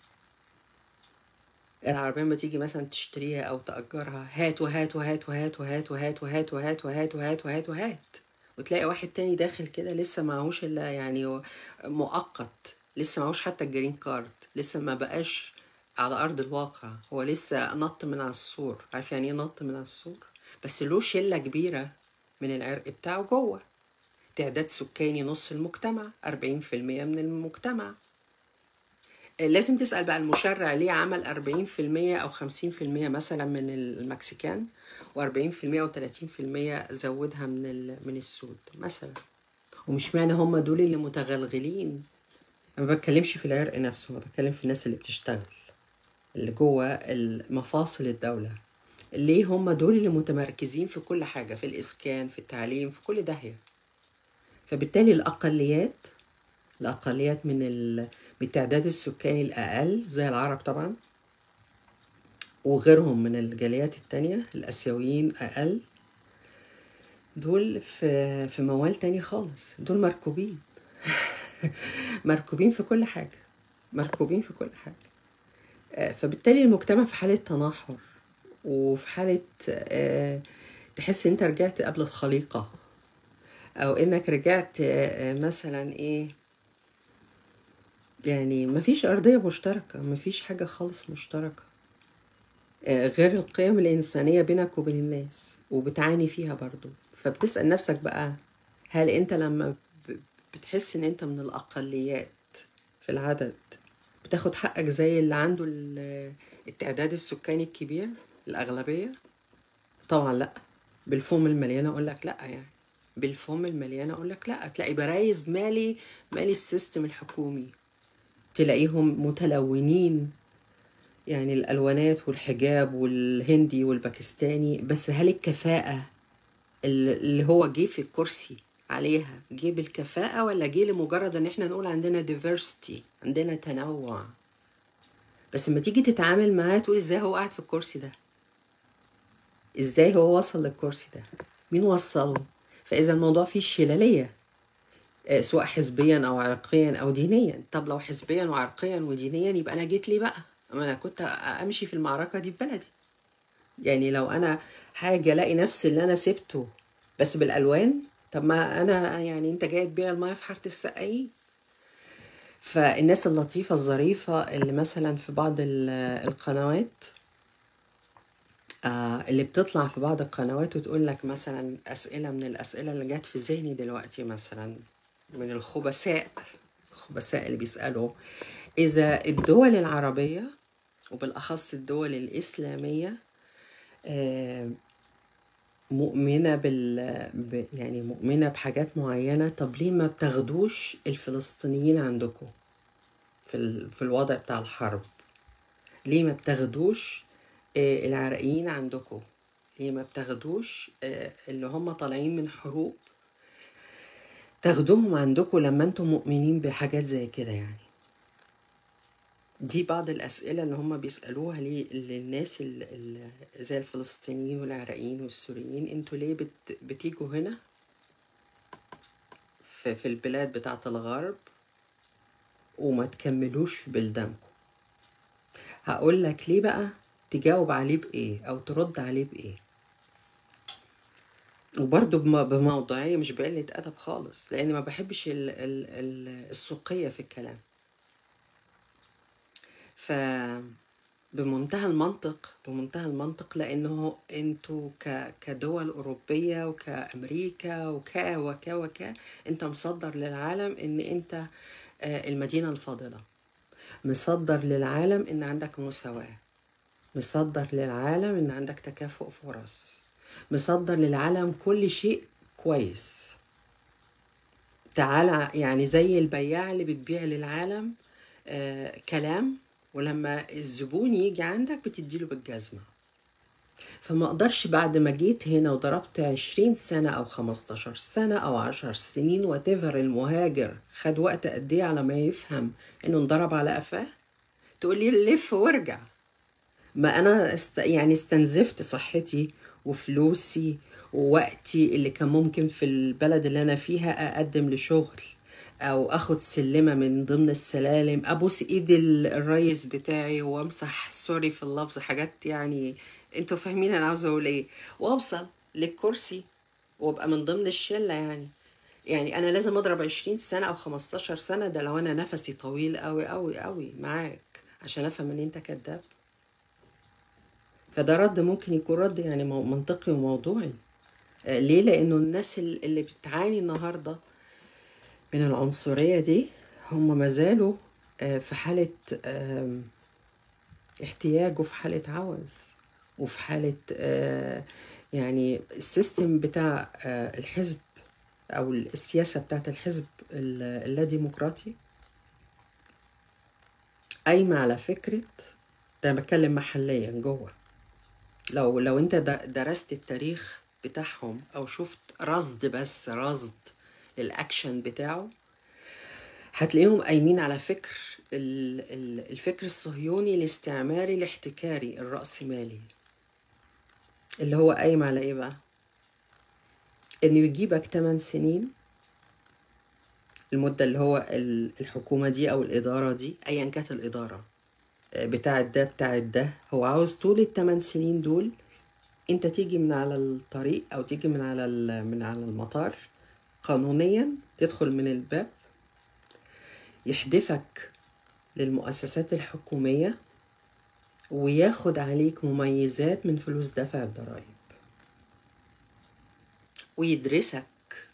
العربية لما تيجي مثلا تشتريها أو تأجرها، هات وهات وهات وهات وهات وهات وهات وهات وهات وهات وهات وهات، وتلاقي واحد تاني داخل كده لسه معهوش إلا يعني مؤقت، لسه معهوش حتى الجرين كارد، لسه ما بقاش على أرض الواقع، هو لسه نط من على السور. عارف يعني ايه نط من على السور؟ بس له شلة كبيرة من العرق بتاعه جوه. تعداد سكاني نص المجتمع، أربعين في المية من المجتمع. لازم تسأل بقى المشرع ليه عمل أربعين في المية أو خمسين في المية مثلا من المكسيكان، وأربعين في المية وتلاتين في المية زودها من ال- من السود مثلا. ومش معنى هم دول اللي متغلغلين. أنا ما بتكلمش في العرق نفسه، أنا بتكلم في الناس اللي بتشتغل اللي جوه مفاصل الدولة. ليه هم دول اللي متمركزين في كل حاجة، في الإسكان، في التعليم، في كل داهية. فبالتالي الأقليات الأقليات من ال... بالتعداد السكاني الأقل زي العرب طبعا وغيرهم من الجاليات التانية، الآسيويين أقل، دول في في موال تاني خالص. دول مركوبين مركوبين في كل حاجة، مركوبين في كل حاجة. آه، فبالتالي المجتمع في حالة تناحر، وفي حالة آه، تحس انت رجعت قبل الخليقة، او انك رجعت آه، مثلا ايه، يعني مفيش أرضية مشتركة، مفيش حاجة خالص مشتركة آه، غير القيم الإنسانية بينك وبين الناس، وبتعاني فيها برضو. فبتسأل نفسك بقى، هل أنت لما ب- بتحس إن أنت من الأقليات في العدد بتاخد حقك زي اللي عنده ال- التعداد السكاني الكبير الأغلبية؟ طبعا لأ. بالفم المليان أقول لك لأ، يعني بالفم المليان أقول لك لأ. تلاقي برايز مالي مالي السيستم الحكومي، تلاقيهم متلونين، يعني الألوانات والحجاب والهندي والباكستاني. بس هل الكفاءة اللي هو جه في الكرسي عليها جه بالكفاءة، ولا جه لمجرد ان احنا نقول عندنا diversity، عندنا تنوع؟ بس لما تيجي تتعامل معاه تقول ازاي هو قاعد في الكرسي ده، ازاي هو وصل للكرسي ده، مين وصله؟ فإذا الموضوع فيه شلالية آه، سواء حزبيا أو عرقيا أو دينيا. طب لو حزبيا وعرقيا ودينيا يبقى أنا جيت لي بقى، أما أنا كنت أمشي في المعركة دي في بلدي. يعني لو انا حاجه الاقي نفس اللي انا سبته بس بالالوان، طب ما انا يعني انت جاي تبيع المايه في حاره السقايين. فالناس اللطيفه الظريفه اللي مثلا في بعض ال- القنوات آه اللي بتطلع في بعض القنوات وتقول لك مثلا اسئله من الاسئله اللي جت في ذهني دلوقتي، مثلا من الخبثاء الخبثاء اللي بيسالوا اذا الدول العربيه وبالاخص الدول الاسلاميه آه، مؤمنة بال ب... يعني مؤمنة بحاجات معينة. طب ليه ما بتاخدوش الفلسطينيين عندكم في ال... في الوضع بتاع الحرب؟ ليه ما بتاخدوش آه، العراقيين عندكم؟ ليه ما بتاخدوش آه، اللي هم طالعين من حروب، تاخدوهم عندكم لما انتم مؤمنين بحاجات زي كده؟ يعني دي بعض الأسئلة اللي هم بيسألوها ليه للناس ال... ال... زي الفلسطينيين والعراقيين والسوريين. انتوا ليه بت... بتيجوا هنا في, في البلاد بتاعة الغرب وما تكملوش في بلدانكم؟ هقول لك ليه بقى، تجاوب عليه بإيه أو ترد عليه بإيه، وبرضه بم- بموضوعية، مش بقلة أدب خالص، لأن ما بحبش ال... ال... ال... السوقية في الكلام. ف بمنتهى المنطق، بمنتهى المنطق، لأنه انتوا ك... كدول أوروبية وكأمريكا وكا وكا وكا انت مصدر للعالم ان انت آه، المدينة الفاضلة، مصدر للعالم ان عندك مساواة، مصدر للعالم ان عندك تكافؤ فرص، مصدر للعالم كل شيء كويس. تعالى يعني زي البياع اللي بتبيع للعالم آه كلام، ولما الزبون يجي عندك بتديله بالجزمة. فما اقدرش بعد ما جيت هنا وضربت عشرين سنة او خمستاشر سنة او عشر سنين واتيفر، المهاجر خد وقت قد ايه على ما يفهم انه انضرب على قفاه، تقولي لف وارجع؟ ما انا است... يعني استنزفت صحتي وفلوسي ووقتي اللي كان ممكن في البلد اللي انا فيها اقدم لشغل او اخد سلمة من ضمن السلالم، ابوس ايد ال- الريس بتاعي وامسح، سوري في اللفظ، حاجات يعني انتوا فاهمين انا عاوزه اقول ايه، واوصل للكرسي وابقى من ضمن الشلة. يعني يعني انا لازم اضرب عشرين سنة او خمستاشر سنة، ده لو انا نفسي طويل قوي قوي قوي معاك عشان افهم ان انت كذاب. فده رد ممكن يكون رد يعني مو- منطقي وموضوعي. آه، ليه؟ لأنه الناس ال- اللي بتعاني النهاردة من العنصرية دي هم ما زالوا آه، في حالة آم، احتياج، وفي حالة عوز، وفي حالة آه، يعني السيستم بتاع آه، الحزب أو السياسة بتاعت الحزب ال- اللاديمقراطي قايمة على فكرة، ده أنا بتكلم محليا جوه. لو لو انت د- درست التاريخ بتاعهم او شفت رصد، بس رصد للاكشن بتاعه، هتلاقيهم قايمين على فكر ال- ال- الفكر الصهيوني الاستعماري الاحتكاري الرأسمالي، اللي هو قايم على ايه بقى؟ انه يجيبك ثماني سنين، المدة اللي هو ال- الحكومة دي او الإدارة دي ايا كانت الإدارة آه، بتاعت ده بتاعت ده، هو عاوز طول الثمان سنين دول انت تيجي من على الطريق او تيجي من على ال- من على المطار قانونيا، تدخل من الباب، يحدفك للمؤسسات الحكومية وياخد عليك مميزات من فلوس دفع الضرائب، ويدرسك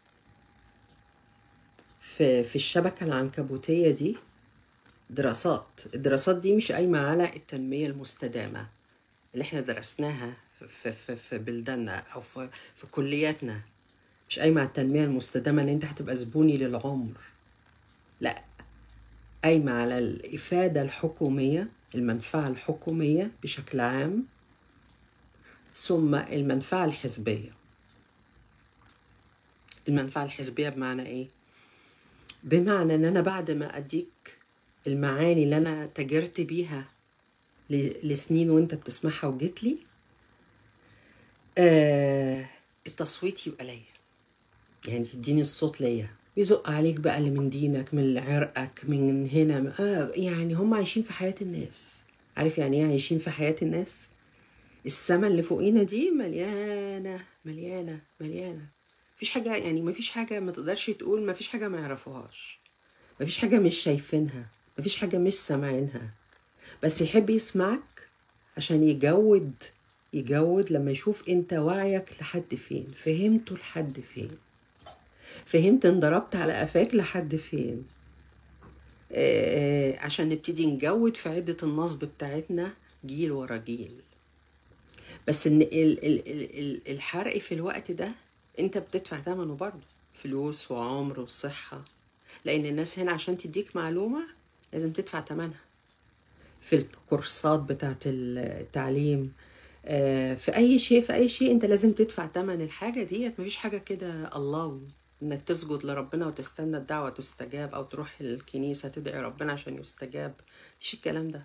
في في الشبكة العنكبوتية دي دراسات. الدراسات دي مش قايمة على التنمية المستدامة اللي احنا درسناها في, في, في بلداننا أو في, في كلياتنا، مش قايمة على التنمية المستدامة اللي انت هتبقى زبوني للعمر، لا، قايمة على الإفادة الحكومية، المنفعة الحكومية بشكل عام، ثم المنفعة الحزبية. المنفعة الحزبية بمعنى إيه؟ بمعنى إن أنا بعد ما أديك المعاني اللي أنا تاجرت بيها ل- لسنين وأنت بتسمعها وجيت لي، آه التصويت يبقى ليا، يعني تديني الصوت ليا، يزق عليك بقى اللي من دينك، من عرقك، من هنا آه يعني هم عايشين في حياة الناس. عارف يعني ايه عايشين في حياة الناس؟ السما اللي فوقينا دي مليانة مليانة مليانة، مفيش حاجة، يعني مفيش حاجة ما تقدرش تقول مفيش حاجة ما يعرفوهاش، مفيش حاجة مش شايفينها، مفيش حاجة مش سامعينها، بس يحب يسمعك عشان يجود، يجود لما يشوف انت وعيك لحد فين، فهمته لحد فين، فهمت انضربت على قفاك لحد فين، آه، عشان نبتدي نجود في عدة النصب بتاعتنا جيل ورا جيل. بس ان ال ال ال ال الحرق في الوقت ده انت بتدفع ثمنه برضه، فلوس وعمر وصحة، لان الناس هنا عشان تديك معلومة لازم تدفع ثمنها في الكورسات بتاعت التعليم. آه، في اي شيء في اي شيء انت لازم تدفع ثمن الحاجة ديت. مفيش حاجة كده الله انك تسجد لربنا وتستنى الدعوة تستجاب، او تروح الكنيسة تدعي ربنا عشان يستجاب. مفيش الكلام ده.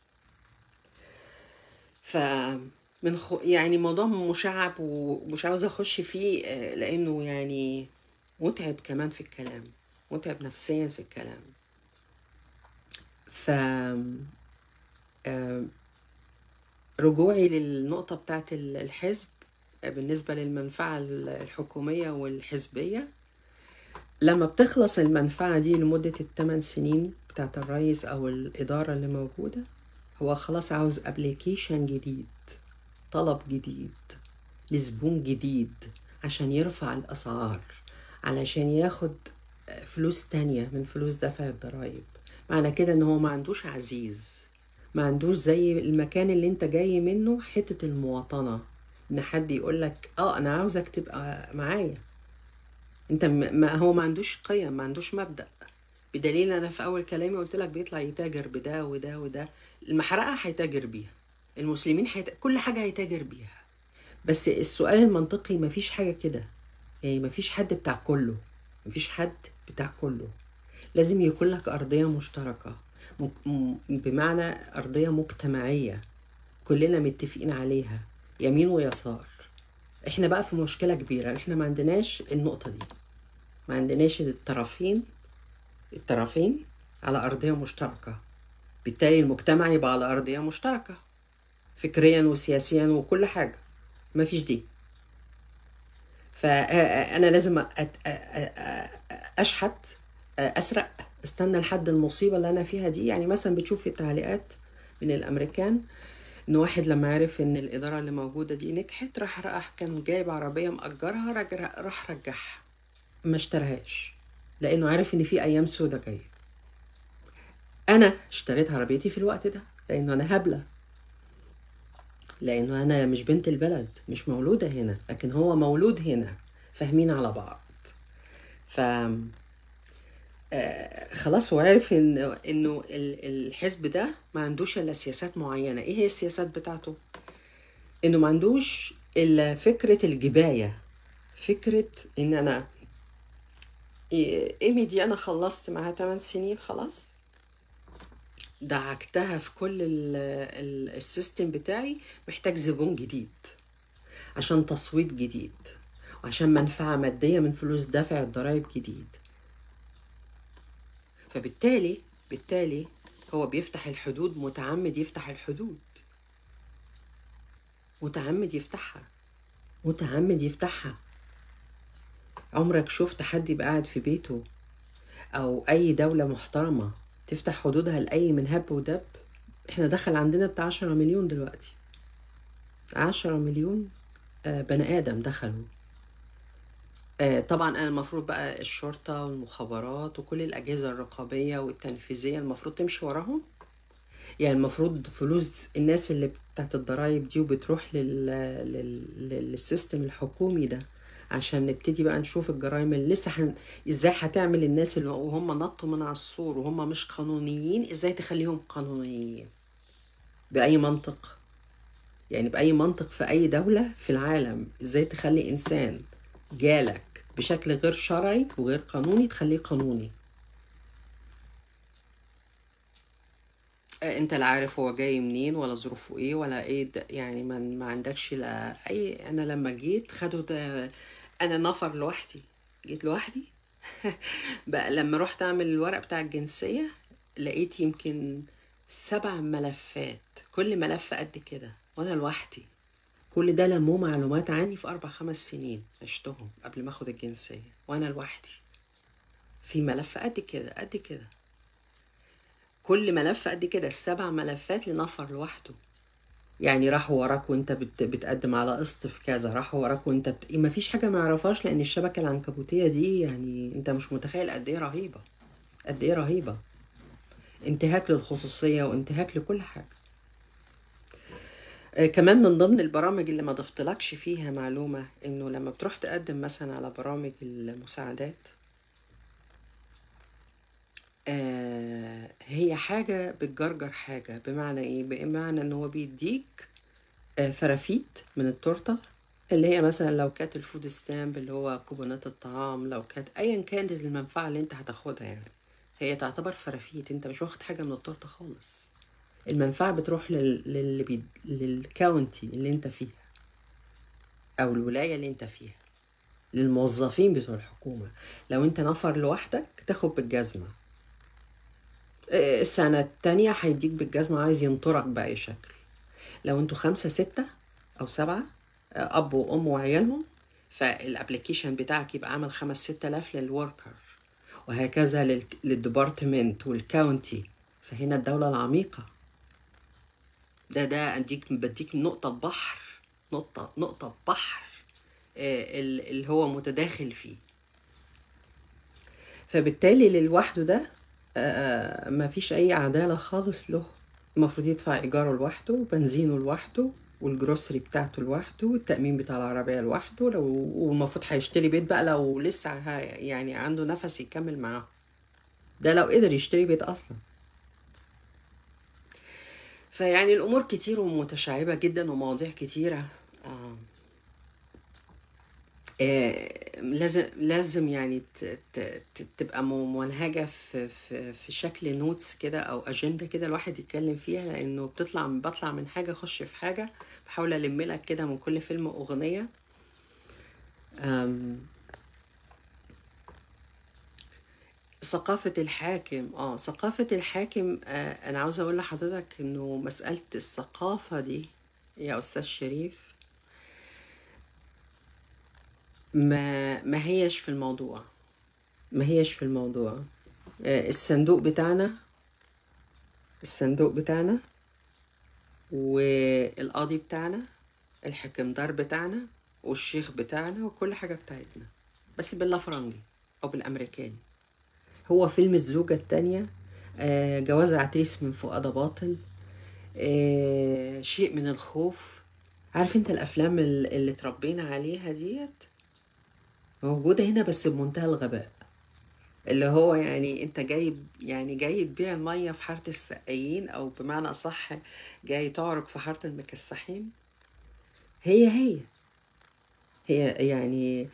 ف من خ... يعني موضوع مشعب ومش عاوزة اخش فيه، آه، لانه يعني متعب كمان في الكلام، متعب نفسيا في الكلام. ف آه، رجوعي للنقطة بتاعت ال- الحزب، آه، بالنسبة للمنفعة الحكومية والحزبية، لما بتخلص المنفعة دي لمدة الثمان سنين بتاعت الرئيس أو الإدارة اللي موجودة، هو خلاص عاوز ابليكيشن جديد، طلب جديد لزبون جديد، عشان يرفع الأسعار، علشان ياخد فلوس تانية من فلوس دفع الضرايب. معنى كده ان هو ما عندوش عزيز، ما عندوش زي المكان اللي انت جاي منه حتة المواطنة، ان حد يقولك اه انا عاوزك تبقى معايا. انت م- ما هو ما عندوش قيم، ما عندوش مبدأ. بدليل انا في اول كلامي قلت لك بيطلع يتاجر بده وده وده. المحرقة هيتاجر بيها، المسلمين حيت... كل حاجة هيتاجر بيها. بس السؤال المنطقي، مفيش حاجة كده، يعني مفيش حد بتاع كله، مفيش حد بتاع كله. لازم يكون لك أرضية مشتركة، م... م... بمعنى أرضية مجتمعية كلنا متفقين عليها، يمين ويسار. احنا بقى في مشكلة كبيرة، احنا ما عندناش النقطة دي، ما عندناش الطرفين الطرفين على أرضية مشتركة. بالتالي المجتمع يبقى على أرضية مشتركة فكريا وسياسيا وكل حاجة، مفيش دي. فأنا لازم أت- أ- أ- أشحت، أسرق، استنى لحد المصيبة اللي أنا فيها دي. يعني مثلا بتشوف في التعليقات من الأمريكان إن واحد لما عرف إن الإدارة اللي موجودة دي نجحت، راح راح كان جايب عربية مأجرها، رجع راح رجعها، ما اشتراهاش، لأنه عارف إن في أيام سودة جاية. أنا اشتريت عربيتي في الوقت ده لأنه أنا هبلة، لأنه أنا مش بنت البلد، مش مولودة هنا، لكن هو مولود هنا، فاهمين على بعض. ف آه، خلاص هو عرف إن إنه ال- الحزب ده ما عندوش إلا سياسات معينة. إيه هي السياسات بتاعته؟ إنه ما عندوش إلا فكرة الجباية، فكرة إن أنا إيه- إيمي دي أنا خلصت معاها ثمان سنين خلاص، دعكتها في كل ال- ال- السيستم بتاعي، محتاج زبون جديد عشان تصويت جديد، وعشان منفعة مادية من فلوس دفع الضرائب جديد. فبالتالي بالتالي هو بيفتح الحدود، متعمد يفتح الحدود، متعمد يفتحها، متعمد يفتحها. عمرك شفت حد يبقى قاعد في بيته أو أي دولة محترمة تفتح حدودها لأي من هب ودب؟ احنا دخل عندنا بتاع عشرة مليون دلوقتي، عشرة مليون آه، بني آدم دخلوا. آه، طبعا أنا المفروض بقى الشرطة والمخابرات وكل الأجهزة الرقابية والتنفيذية المفروض تمشي وراهم. يعني المفروض فلوس الناس اللي بتاعت الضرايب دي وبتروح لل... لل... للسيستم الحكومي ده، عشان نبتدي بقى نشوف الجرائم اللي لسه حن... ازاي هتعمل الناس اللي وهم نطوا من على السور وهم مش قانونيين، ازاي تخليهم قانونيين؟ بأي منطق؟ يعني بأي منطق في أي دولة في العالم ازاي تخلي إنسان جالك بشكل غير شرعي وغير قانوني تخليه قانوني؟ انت لا عارف هو جاي منين ولا ظروفه ايه ولا ايه ده، يعني ما, ما عندكش لا اي. انا لما جيت خدوا ده، انا نفر لوحدي، جيت لوحدي. بقى لما رحت اعمل الورق بتاع الجنسية لقيت يمكن سبع ملفات، كل ملف قد كده، وانا لوحدي. كل ده لموه معلومات عني في اربع خمس سنين عشتهم قبل ما اخد الجنسية، وانا لوحدي في ملف قد كده قد كده. كل ملف قد كده، السبع ملفات لنفر لوحده. يعني راحوا وراك وانت بت... بتقدم على قسط في كذا، راحوا وراك وانت بت... ما فيش حاجة ما يعرفهاش، لان الشبكة العنكبوتية دي يعني انت مش متخيل قد ايه رهيبة، قد ايه رهيبة. انتهاك للخصوصية وانتهاك لكل حاجة. آه، كمان من ضمن البرامج اللي ما ضفتلكش فيها معلومة، انه لما بتروح تقدم مثلا على برامج المساعدات، آه، هي حاجة بتجرجر حاجة. بمعنى ايه؟ بمعنى ان هو بيديك آه، فرافيت من التورتة، اللي هي مثلا لو كانت الفود ستامب اللي هو كوبونات الطعام، لو كانت ايا كانت المنفعة اللي انت هتاخدها، يعني هي تعتبر فرافيت، انت مش واخد حاجة من التورتة خالص. المنفعة بتروح لل... لل... بي... للكاونتي اللي انت فيها، او الولاية اللي انت فيها، للموظفين بتوع الحكومة. لو انت نفر لوحدك تاخد بالجزمة، آه، السنة التانية هيديك بالجزمة، عايز ينطرك بأي شكل. لو انتوا خمسة ستة أو سبعة، آه، أب وأم وعيالهم، فالابليكيشن بتاعك يبقى عامل خمس ست آلاف للوركر، وهكذا لل... للديبارتمنت والكاونتي. فهنا الدولة العميقة. ده ده أديك بديك نقطة بحر، نقطة نقطة بحر آه، ال- اللي هو متداخل فيه. فبالتالي لوحده ده آه، ما فيش أي عدالة خالص له. المفروض يدفع إيجاره لوحده، وبنزينه لوحده، والجروسري بتاعته لوحده، والتأمين بتاع العربية لوحده، لو والمفروض هيشتري بيت بقى لو لسه ه- يعني عنده نفس يكمل معاه. ده لو قدر يشتري بيت أصلا. فيعني الأمور كتير ومتشعبة جدا، ومواضيع كتيرة. آه. آه، لازم لازم يعني ت- ت- ت- تبقى م- منهجة في في في شكل نوتس كده او اجندة كده الواحد يتكلم فيها، لانه بتطلع بطلع من حاجة اخش في حاجة، بحاول الم لك كده من كل فيلم اغنية. أم، ثقافة الحاكم اه ثقافة الحاكم، آه انا عاوزة اقول لحضرتك انه مسألة الثقافة دي يا استاذ شريف، ما ما هيش في الموضوع، ما هيش في الموضوع. آه، الصندوق بتاعنا، الصندوق بتاعنا والقاضي بتاعنا، الحكمدار بتاعنا، والشيخ بتاعنا، وكل حاجة بتاعتنا، بس باللافرنجي أو بالأمريكاني. هو فيلم الزوجة التانية، آه، جواز عتريس من فؤاد باطل، آه، شيء من الخوف. عارف انت الأفلام ال- اللي اتربينا عليها ديت موجودة هنا، بس بمنتهى الغباء. اللي هو يعني انت جاي، يعني جاي تبيع المية في حارة السقايين، او بمعنى اصح جاي تعرج في حارة المكسحين. هي هي هي يعني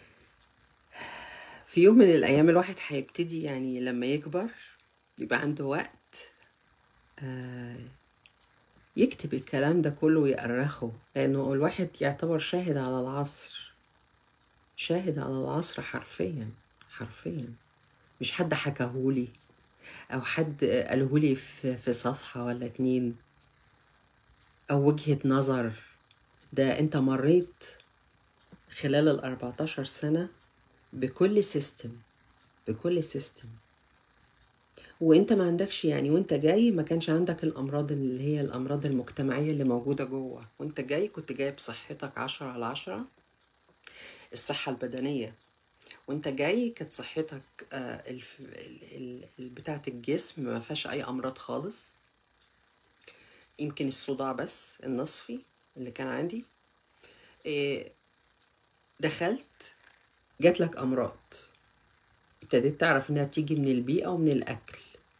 في يوم من الأيام الواحد هيبتدي، يعني لما يكبر يبقى عنده وقت آه، يكتب الكلام ده كله ويأرخه، لأنه الواحد يعتبر شاهد على العصر، شاهد على العصر حرفيا، حرفيا. مش حد حكاهولي أو حد قالهولي في في صفحة ولا اتنين أو وجهة نظر. ده أنت مريت خلال الأربعتاشر سنة بكل سيستم، بكل سيستم. وانت ما عندكش، يعني وانت جاي ما كانش عندك الامراض اللي هي الامراض المجتمعية اللي موجودة جوه. وانت جاي كنت جاي بصحتك عشرة على عشرة، الصحة البدنية. وانت جاي كانت صحتك آه، الف... ال... ال... ال- بتاعة الجسم ما فيهاش اي امراض خالص، يمكن الصداع بس النصفي اللي كان عندي. إيه، دخلت جات لك امراض، ابتديت تعرف انها بتيجي من البيئة ومن الاكل.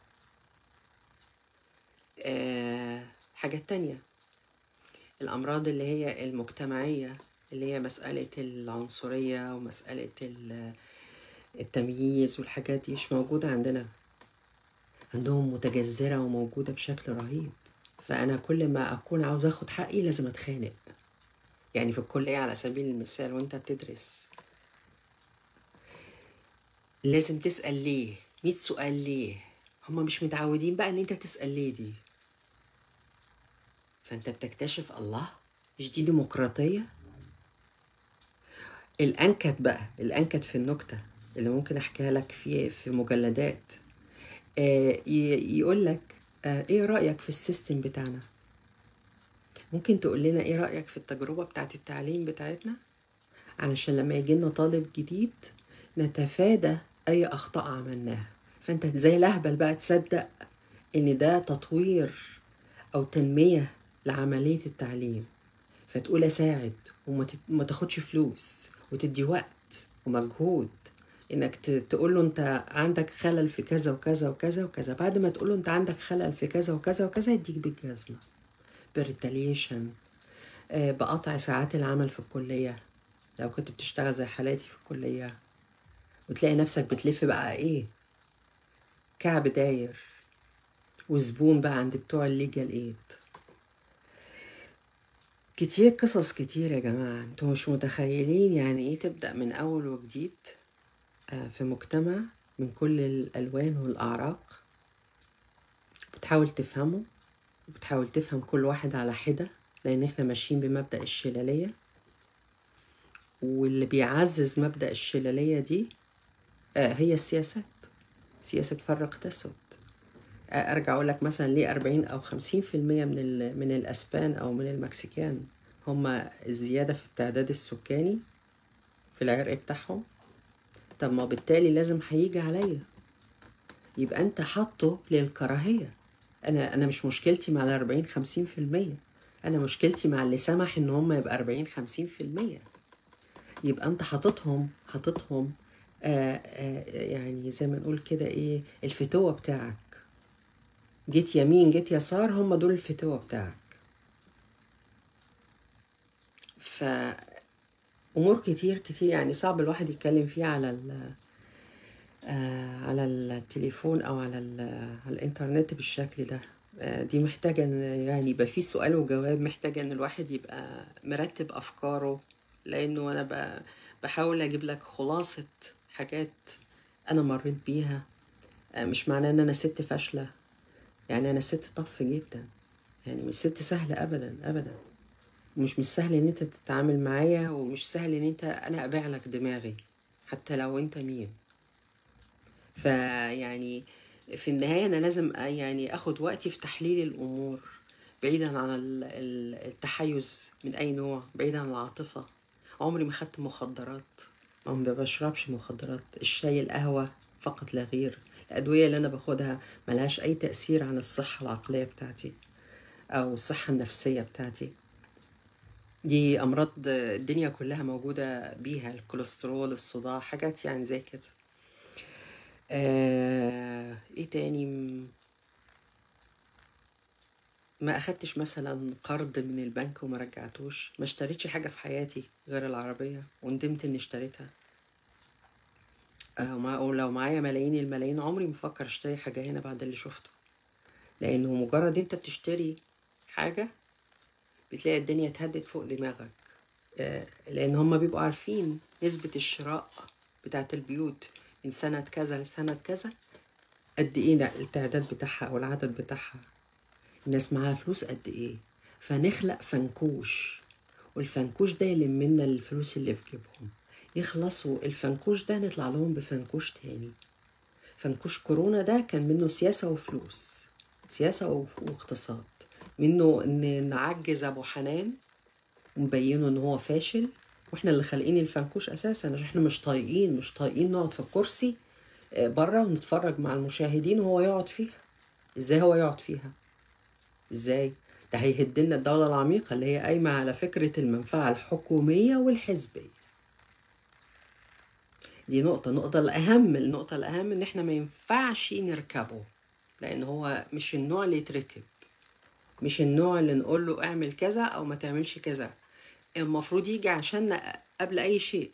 آه، حاجات تانية، الأمراض اللي هي المجتمعية، اللي هي مسألة العنصرية ومسألة ال- التمييز، والحاجات دي مش موجودة عندنا. عندهم متجذرة وموجودة بشكل رهيب. فأنا كل ما أكون عاوز أخد حقي لازم أتخانق. يعني في الكلية على سبيل المثال وأنت بتدرس، لازم تسأل ليه، مية سؤال ليه. هما مش متعودين بقى إن أنت تسأل ليه دي. فأنت بتكتشف الله، مش دي ديمقراطية؟ الأنكت بقى، الأنكت في النكتة اللي ممكن أحكيها لك في في مجلدات، آه يقول لك آه إيه رأيك في السيستم بتاعنا؟ ممكن تقول لنا إيه رأيك في التجربة بتاعت التعليم بتاعتنا، علشان لما يجي لنا طالب جديد نتفادى أي أخطاء عملناها. فأنت زي الأهبل بقى تصدق إن ده تطوير أو تنمية لعملية التعليم، فتقول أساعد وما تت- ما تاخدش فلوس وتدي وقت ومجهود إنك ت- تقول له أنت عندك خلل في كذا وكذا وكذا وكذا. بعد ما تقول له أنت عندك خلل في كذا وكذا وكذا يديك بالجزمة، بريتاليشن، بقطع ساعات العمل في الكلية لو كنت بتشتغل زي حالاتي في الكلية، وتلاقي نفسك بتلف بقى إيه، كعب داير، وزبون بقى عند بتوع الليجال ايد. كتير قصص كتير يا جماعة، انتوا مش متخيلين يعني ايه تبدأ من أول وجديد آه، في مجتمع من كل الألوان والأعراق، بتحاول تفهمه وبتحاول تفهم كل واحد على حدة، لأن احنا ماشيين بمبدأ الشلالية، واللي بيعزز مبدأ الشلالية دي آه، هي السياسات، سياسة فرق تسد. آه، أرجع أقول لك مثلا ليه أربعين أو خمسين في المية من ال- من الأسبان أو من المكسيكان هما الزيادة في التعداد السكاني في العرق بتاعهم. طب ما بالتالي لازم هيجي عليا، يبقى أنت حاطه للكراهية. أنا أنا مش مشكلتي مع الأربعين خمسين في المية، أنا مشكلتي مع اللي سمح إن هما يبقى أربعين خمسين في المية. يبقى أنت حاططهم حاططهم آه آه يعني زي ما نقول كده إيه، الفتوة بتاعك، جيت يمين جيت يسار، هم دول الفتوة بتاعك. فأمور كتير كتير يعني صعب الواحد يتكلم فيها على ال آه، على التليفون أو على, ال- على الإنترنت بالشكل ده. آه، دي محتاجة إن يعني يبقى في سؤال وجواب، محتاجة إن الواحد يبقى مرتب أفكاره، لأنه أنا ب- بحاول أجيب لك خلاصة حاجات أنا مريت بيها. آه، مش معناه إن أنا ست فاشلة، يعني أنا ست طف جدا، يعني مش ست سهلة أبدا أبدا. مش مش سهل ان انت تتعامل معايا، ومش سهل ان انت انا ابيع لك دماغي حتى لو انت مين. فيعني في النهاية انا لازم أ- يعني اخد وقتي في تحليل الامور، بعيدا عن ال- ال- التحيز من اي نوع، بعيدا عن العاطفة. عمري ما خدت مخدرات، ما بشربش مخدرات، الشاي القهوة فقط لا غير. الأدوية اللي أنا باخدها ملهاش أي تأثير على الصحة العقلية بتاعتي أو الصحة النفسية بتاعتي. دي أمراض الدنيا كلها موجودة بيها، الكوليسترول، الصداع، حاجات يعني زي كده. آه، ايه تاني؟ م- ما أخدتش مثلا قرض من البنك وما رجعتوش، ما اشتريتش حاجة في حياتي غير العربية وندمت إني اشتريتها. آه، وما- ولو معايا ملايين الملايين عمري مفكر اشتري حاجة هنا بعد اللي شفته، لأنه مجرد انت بتشتري حاجة بتلاقي الدنيا اتهدت فوق دماغك. آه، لأن هما بيبقوا عارفين نسبة الشراء بتاعت البيوت من سنة كذا لسنة كذا قد إيه ده التعداد بتاعها أو العدد بتاعها، الناس معاها فلوس قد إيه. فنخلق فنكوش، والفنكوش ده يلم لنا الفلوس اللي في جيبهم، يخلصوا الفنكوش ده نطلع لهم بفنكوش تاني. فنكوش كورونا ده كان منه سياسة وفلوس، سياسة و- واقتصاد، منه إن نعجز أبو حنان ومبينه ان هو فاشل، واحنا اللي خالقين الفنكوش اساسا، عشان احنا مش طايقين مش طايقين نقعد في الكرسي آه، بره ونتفرج مع المشاهدين وهو يقعد فيها. ازاي هو يقعد فيها؟ ازاي؟ ده هيهد لنا الدولة العميقة اللي هي قايمة على فكرة المنفعة الحكومية والحزبية. دي نقطة نقطة الأهم النقطة الأهم إن إحنا ما ينفعش نركبه، لأن هو مش النوع اللي يتركب، مش النوع اللي نقول له اعمل كذا أو ما تعملش كذا. المفروض يجي عشان قبل أي شيء.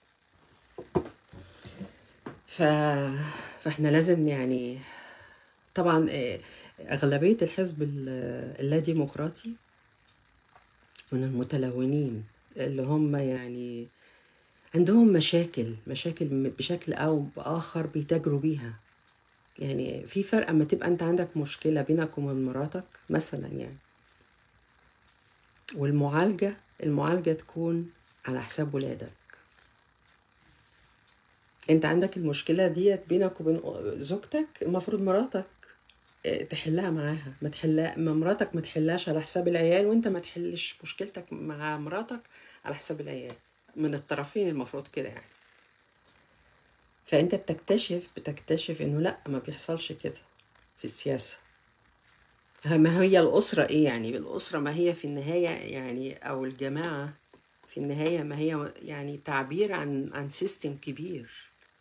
ف... فاحنا لازم يعني طبعا آه، أغلبية الحزب ال- اللاديمقراطي من المتلونين، اللي هم يعني عندهم مشاكل مشاكل م- بشكل أو بآخر بيتاجروا بيها. يعني في فرق أما تبقى أنت عندك مشكلة بينك وبين مراتك مثلا يعني، والمعالجة المعالجة تكون على حساب ولادك. انت عندك المشكلة ديت بينك وبين زوجتك، المفروض مراتك اه، تحلها معاها، ما تحلها ما مراتك ما تحلهاش على حساب العيال، وانت ما تحلش مشكلتك مع مراتك على حساب العيال. من الطرفين المفروض كده يعني. فانت بتكتشف بتكتشف انه لا، ما بيحصلش كده في السياسة. ها- ما هي الأسرة إيه يعني؟ الأسرة ما هي في النهاية يعني، أو الجماعة في النهاية ما هي يعني تعبير عن عن سيستم كبير.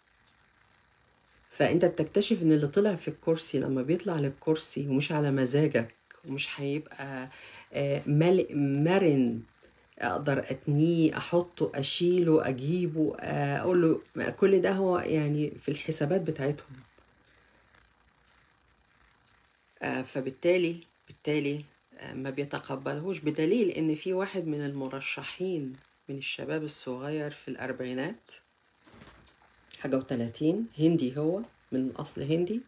فأنت بتكتشف إن اللي طلع في الكرسي لما بيطلع للكرسي ومش على مزاجك، ومش هيبقى آه، مل- مرن، أقدر أتنيه، أحطه، أشيله، أجيبه، آه، أقول له، كل ده هو يعني في الحسابات بتاعتهم. آه، فبالتالي بالتالي آه، ما بيتقبلهوش، بدليل إن في واحد من المرشحين من الشباب الصغير في الأربعينات، حاجة وتلاتين، هندي، هو من أصل هندي،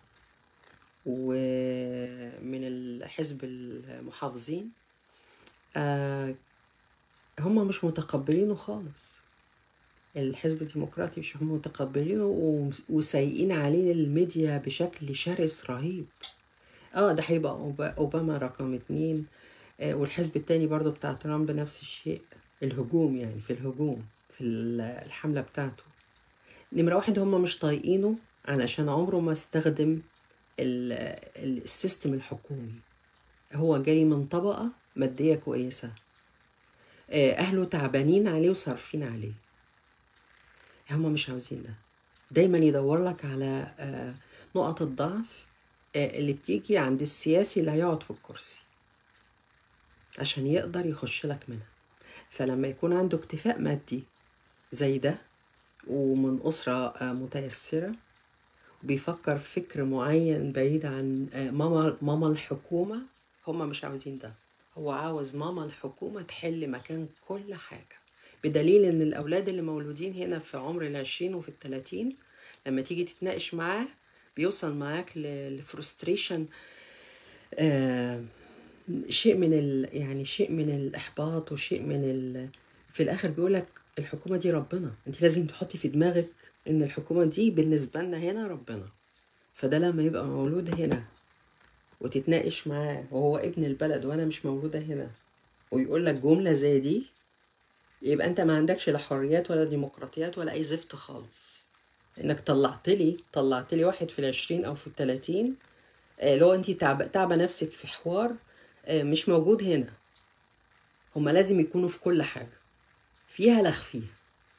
ومن الحزب المحافظين. آه، هم مش متقبلينه خالص. الحزب الديمقراطي مش هم متقبلينه، و- وسايقين عليه الميديا بشكل شرس رهيب. اه ده هيبقى أوبا- اوباما رقم اتنين. آه، والحزب التاني برضو بتاع ترامب نفس الشيء، الهجوم يعني، في الهجوم في ال- الحملة بتاعته. نمرة واحد، هم مش طايقينه علشان عمره ما استخدم ال- ال- السيستم الحكومي. هو جاي من طبقة مادية كويسة، آه، أهله تعبانين عليه وصارفين عليه. هم مش عاوزين ده. دايما يدور لك على آه، نقط الضعف آه، اللي بتيجي عند السياسي اللي هيقعد في الكرسي عشان يقدر يخش لك منها. فلما يكون عنده اكتفاء مادي زي ده، ومن أسرة آه، متيسرة، بيفكر فكر معين بعيد عن آه، ماما ماما الحكومة، هما مش عاوزين ده. هو عاوز ماما الحكومة تحل مكان كل حاجة. بدليل ان الأولاد اللي مولودين هنا في عمر العشرين وفي التلاتين، لما تيجي تتناقش معاه بيوصل معاك لفرستريشن، آه شيء من ال يعني شيء من الإحباط، وشيء من ال في الآخر بيقولك الحكومة دي ربنا، انت لازم تحطي في دماغك ان الحكومة دي بالنسبة لنا هنا ربنا. فده لما يبقى مولود هنا وتتناقش معاه وهو ابن البلد وانا مش مولودة هنا، ويقول لك جملة زي دي، يبقى انت ما عندكش لا حريات ولا ديمقراطيات ولا اي زفت خالص. انك طلعت لي طلعت لي واحد في العشرين او في التلاتين، آه، لو انت تعب تعبة نفسك في حوار آه، مش موجود هنا. هما لازم يكونوا في كل حاجة، فيها لا خفيها.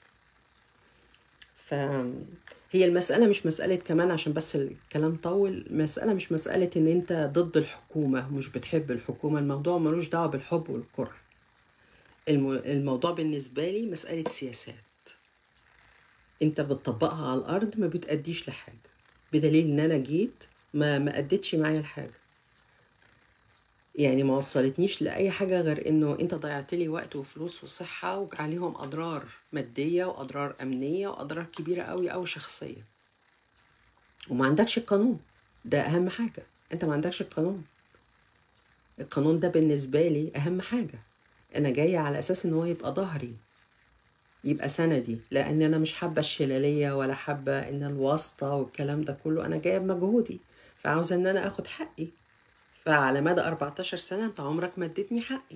فهي المسألة مش مسألة كمان، عشان بس الكلام طول، مسألة مش مسألة ان انت ضد الحكومة مش بتحب الحكومة. الموضوع ملوش دعوة بالحب والكره. الم- الموضوع بالنسبة لي مسألة سياسات انت بتطبقها على الارض، ما بتأديش لحاجة. بدليل ان انا جيت ما ما أديتش معايا الحاجة، يعني ما وصلتنيش لأي حاجة غير انه انت ضيعت لي وقت وفلوس وصحة، وعليهم اضرار مادية واضرار امنية واضرار كبيرة قوي او شخصية. وما عندكش القانون، ده اهم حاجة. انت ما عندكش القانون. القانون ده بالنسبة لي اهم حاجة. انا جاية على اساس ان هو يبقى ظهري، يبقى سندي، لان انا مش حابة الشلالية ولا حابة ان الواسطة والكلام ده كله. انا جاية بمجهودي، فعاوزة ان انا اخد حقي. فعلى مدى أربعتاشر سنة انت عمرك ما اديتني حقي.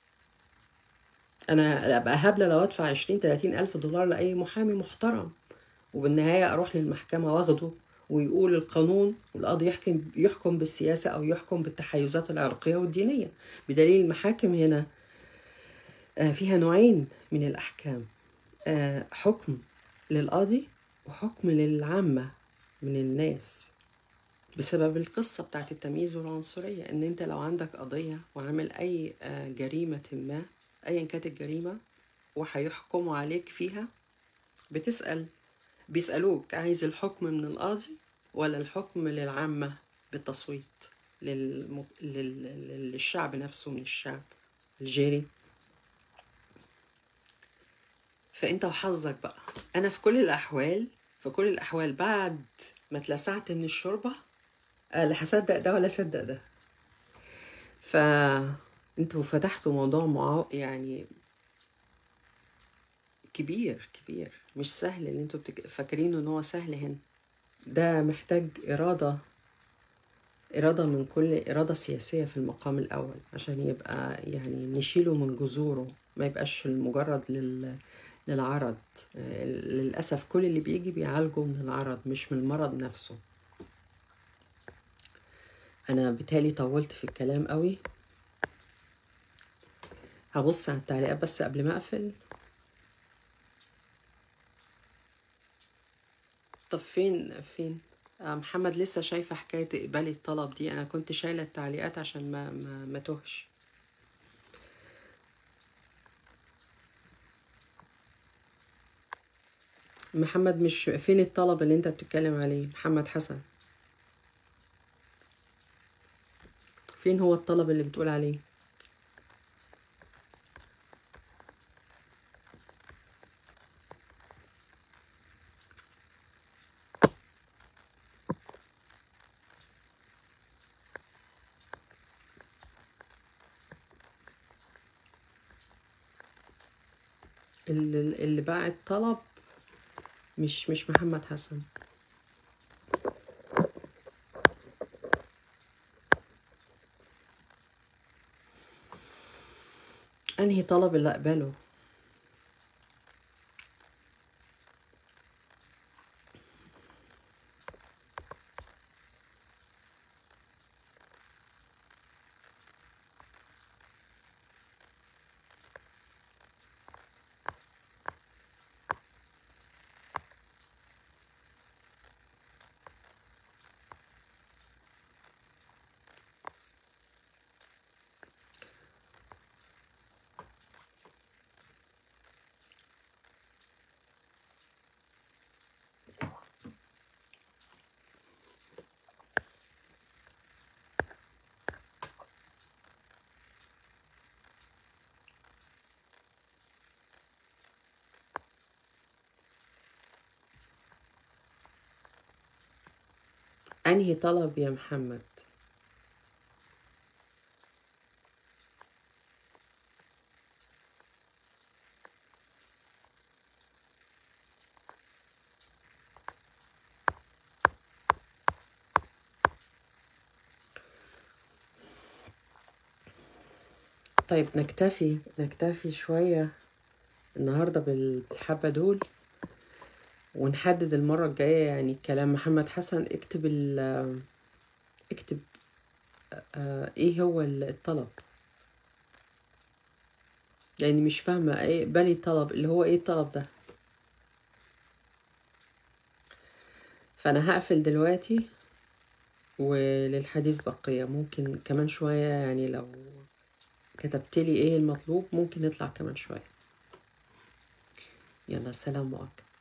انا ابقى هبلة لو ادفع عشرين تلاتين الف دولار لاي محامي محترم، وبالنهاية اروح للمحكمة واخده، ويقول القانون والقاضي يحكم يحكم بالسياسة او يحكم بالتحيزات العرقية والدينية. بدليل المحاكم هنا آه، فيها نوعين من الاحكام، آه، حكم للقاضي وحكم للعامة من الناس، بسبب القصة بتاعت التمييز والعنصرية. ان انت لو عندك قضية وعامل اي آه، جريمة ما، ايا كانت الجريمة، وهيحكموا عليك فيها، بتسأل بيسألوك عايز الحكم من القاضي ولا الحكم للعامة بالتصويت، للم... لل... للشعب نفسه من الشعب الجيري. فانت وحظك بقى. انا في كل الاحوال في كل الاحوال بعد ما اتلسعت من الشوربة، آه، لا هصدق ده ولا صدق ده. فانتوا فتحتوا موضوع معا... يعني كبير كبير، مش سهل اللي انتوا بتك... فاكرينه ان هو سهل. هنا ده محتاج إرادة إرادة من كل إرادة سياسية في المقام الأول، عشان يبقى يعني نشيله من جذوره، ما يبقاش مجرد لل... للعرض. آه، للأسف كل اللي بيجي بيعالجه من العرض مش من المرض نفسه. انا بيتهيألي طولت في الكلام قوي. هبص على التعليقات بس قبل ما اقفل. طب فين فين آه، محمد لسه شايفة حكاية اقبالي الطلب دي. انا كنت شايلة التعليقات عشان ما ما, ما توهش. محمد مش فين الطلب اللي انت بتتكلم عليه؟ محمد حسن، فين هو الطلب اللي بتقول عليه؟ اللي, اللي باعت طلب مش مش محمد حسن. انهي طلب اللي اقبله؟ انهي طلب يا محمد؟ طيب نكتفي نكتفي شوية النهاردة بالحبة دول، ونحدد المرة الجاية. يعني كلام محمد حسن اكتب ال اكتب آه ايه هو الطلب، لاني مش فاهمة ايه بالي طلب اللي هو ايه الطلب ده. فانا هقفل دلوقتي، وللحديث بقية ممكن كمان شوية. يعني لو كتبتلي ايه المطلوب ممكن نطلع كمان شوية. يلا سلام مؤقت.